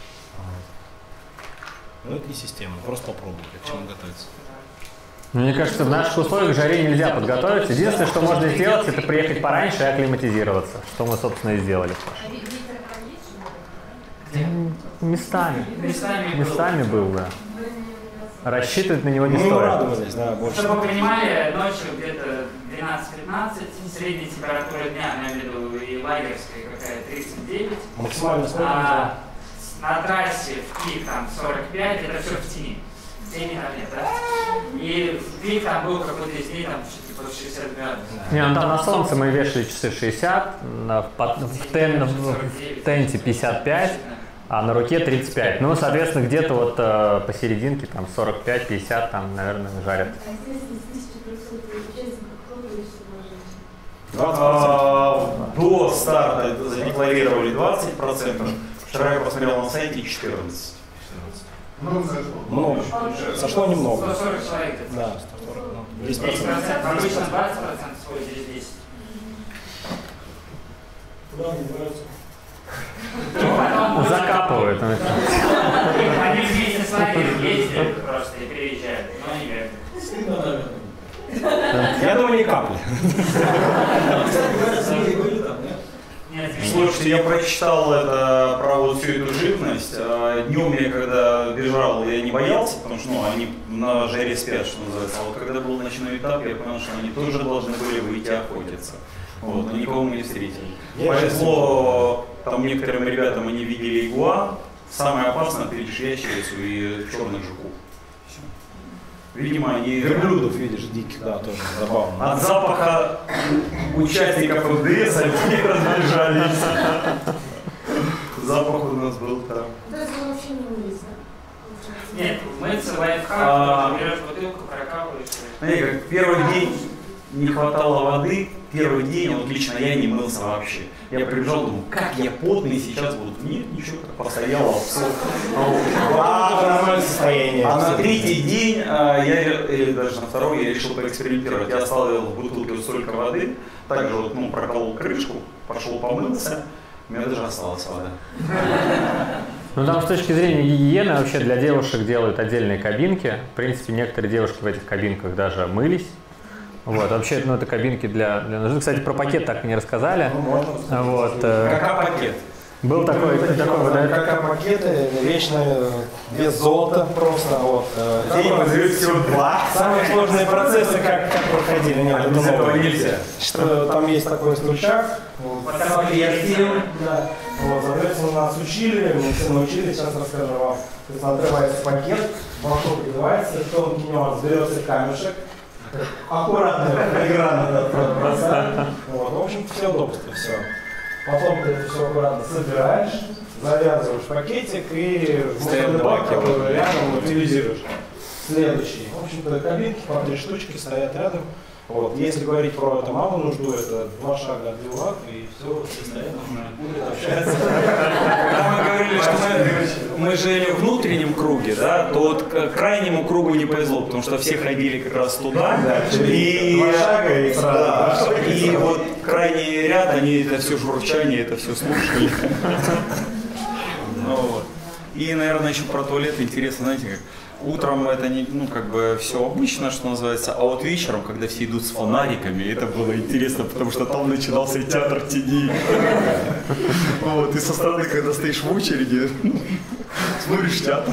Ну, это не система, просто попробовали, к чему готовиться. Мне кажется, в наших условиях к жаре нельзя подготовиться. Единственное, что можно сделать, это приехать пораньше и акклиматизироваться, что мы, собственно, и сделали. Местами. Местами, Местами был, да. Рассчитывать на него не Мы стоит. радовались, да, больше. Чтобы вы понимали, ночью где-то двенадцать-пятнадцать, средняя температура дня, я имею в виду и лагерская какая, тридцать девять. Максимально сколько? А на трассе в пик там сорок пять, это все в тени. В тени там нет, да? И в пик там был какой-то из дней, там что-то под шестьдесят градусов. Не, ну там на солнце мы вешали часы шестьдесят, на, в, тен, в тенте пятьдесят пять, а на руке тридцать пять. Ну, соответственно, где-то вот э, посерединке, там сорок пять пятьдесят, там, наверное, жарят. А, до старта задекларировали двадцать процентов. Вчера я посмотрел на сайте четырнадцать. Много. Сошло немного. сто сорок человек. Да, сто сорок. Ну, десять десять процентов. процентов. Обычно двадцать процентов сходит или десять. Куда мне нравится? Закапывают. Они в бизнес-лагерь ездят просто и приезжают, но они верят. Стыдно, наверное. Я думаю, не капли. Слушайте, я прочитал это про вот всю эту живность. Днем я когда бежал, я не боялся, потому что ну, они на жаре спят, что называется. А вот когда был ночной этап, я понял, что они тоже должны были выйти охотиться. Вот, но никого мы не встретили. Повезло там некоторым ребятам, они видели игуан. Самое опасное — перед ящерицу и черных жуков. Все. Видимо, они... Верблюдов видишь, диких, да, тоже забавно. От запаха участников МДС они разбежались. Запах у нас был там. То есть вы вообще не мылись, да? Нет, мыться, лайфхак, берешь бутылку, прокапываешь. Знаете, как первый день не хватало воды, первый день, вот лично я не мылся вообще. Я прибежал, думаю, как я потный сейчас буду. Нет, ничего, так постоял, обсох. А, нормальное состояние. А на третий день, а, я, или даже на второй, я решил поэкспериментировать. Я оставил в бутылке вот столько воды, также вот, ну, проколол крышку, пошел помылся, у меня даже осталась вода. Ну там с точки зрения гигиены вообще для девушек делают отдельные кабинки. В принципе, некоторые девушки в этих кабинках даже мылись. Вот, вообще, ну, это кабинки для, для нужды. Кстати, про пакет так и не рассказали. Вот, э, Кака-пакет. Был такой, такой выдает. Кака-пакеты, вечный без золота просто. Вот. День назовет всего два. Самые сложные процессы, как, как проходили, нет, это Без этого новое. нельзя. Что там есть такой стульчак. Вот, да. Вот, соответственно, нас учили, мы все научились, сейчас расскажу вам. То есть отрывается пакет, вокруг придевается, тонкий нюанс, берется камешек. Аккуратно, филигранно надо бросать. Вот, в общем, все удобство, все. Потом ты это все аккуратно собираешь, завязываешь пакетик и в мусорный бак рядом утилизируешь. Следующий. В общем-то, кабинки по три штучки стоят рядом. Вот. Если говорить про это малую нужду, это два шага от Вилак, и все, все стоят, будет общаться. Когда мы говорили, что мы, мы жили в внутреннем круге, да, то вот к крайнему кругу не повезло, потому что все ходили как раз туда. Да, и, два шага и сразу. Да, и вот крайний ряд, они это все журчание, это все слушали. Ну, вот. И, наверное, еще про туалет интересно, знаете, как утром это не, ну, как бы все обычно, что называется, а вот вечером, когда все идут с фонариками, это было интересно, потому что там начинался театр теней. Вот, и со стороны, когда стоишь в очереди, смотришь театр.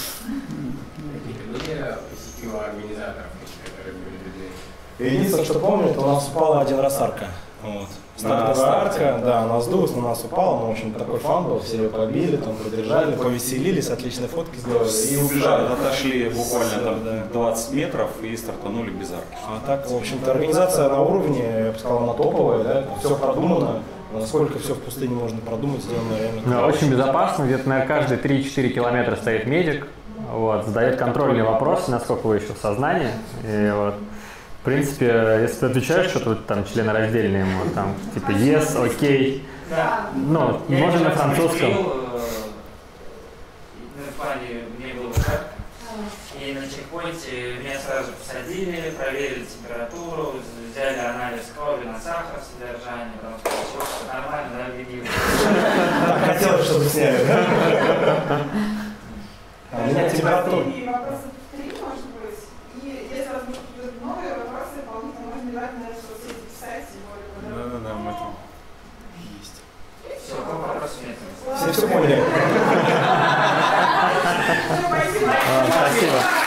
Единственное, что помню, это у нас упала один раз арка. Вот. Стартовая арка, да, она сдулась, на нас упала, но, в общем, такой фан был, все ее побили, там, поддержали, повеселились, отличные фотки сделали И убежали, отошли буквально там двадцать метров и стартанули без арки. А так, в общем-то, организация на уровне, я бы сказал, она топовая, да, все продумано. Насколько все в пустыне можно продумать, сделано реально. Да, очень безопасно, где-то на каждые три-четыре километра стоит медик, вот, задает контрольные вопросы, насколько вы еще в сознании. И, вот. принципе, если ты отвечаешь что-то там членораздельное ему, там, типа yes, окей, Да. ну, Я можно на один раз французском. перестрел, э, ну, в плане, мне было жарко, и на чекпоинте меня сразу посадили, проверили температуру, взяли анализ крови на сахар, содержание, потому что все нормально, да, видимо. Так, хотелось, чтобы сняли, да? А у меня температура. И вопросов три, может быть. И если у вас будут новые вопросы, дополнительно можно обязательно в соцсети писать, и более подробно. Да-да-да, мы там есть. Все, вопросов нет. Все все поняли. Спасибо. А, спасибо.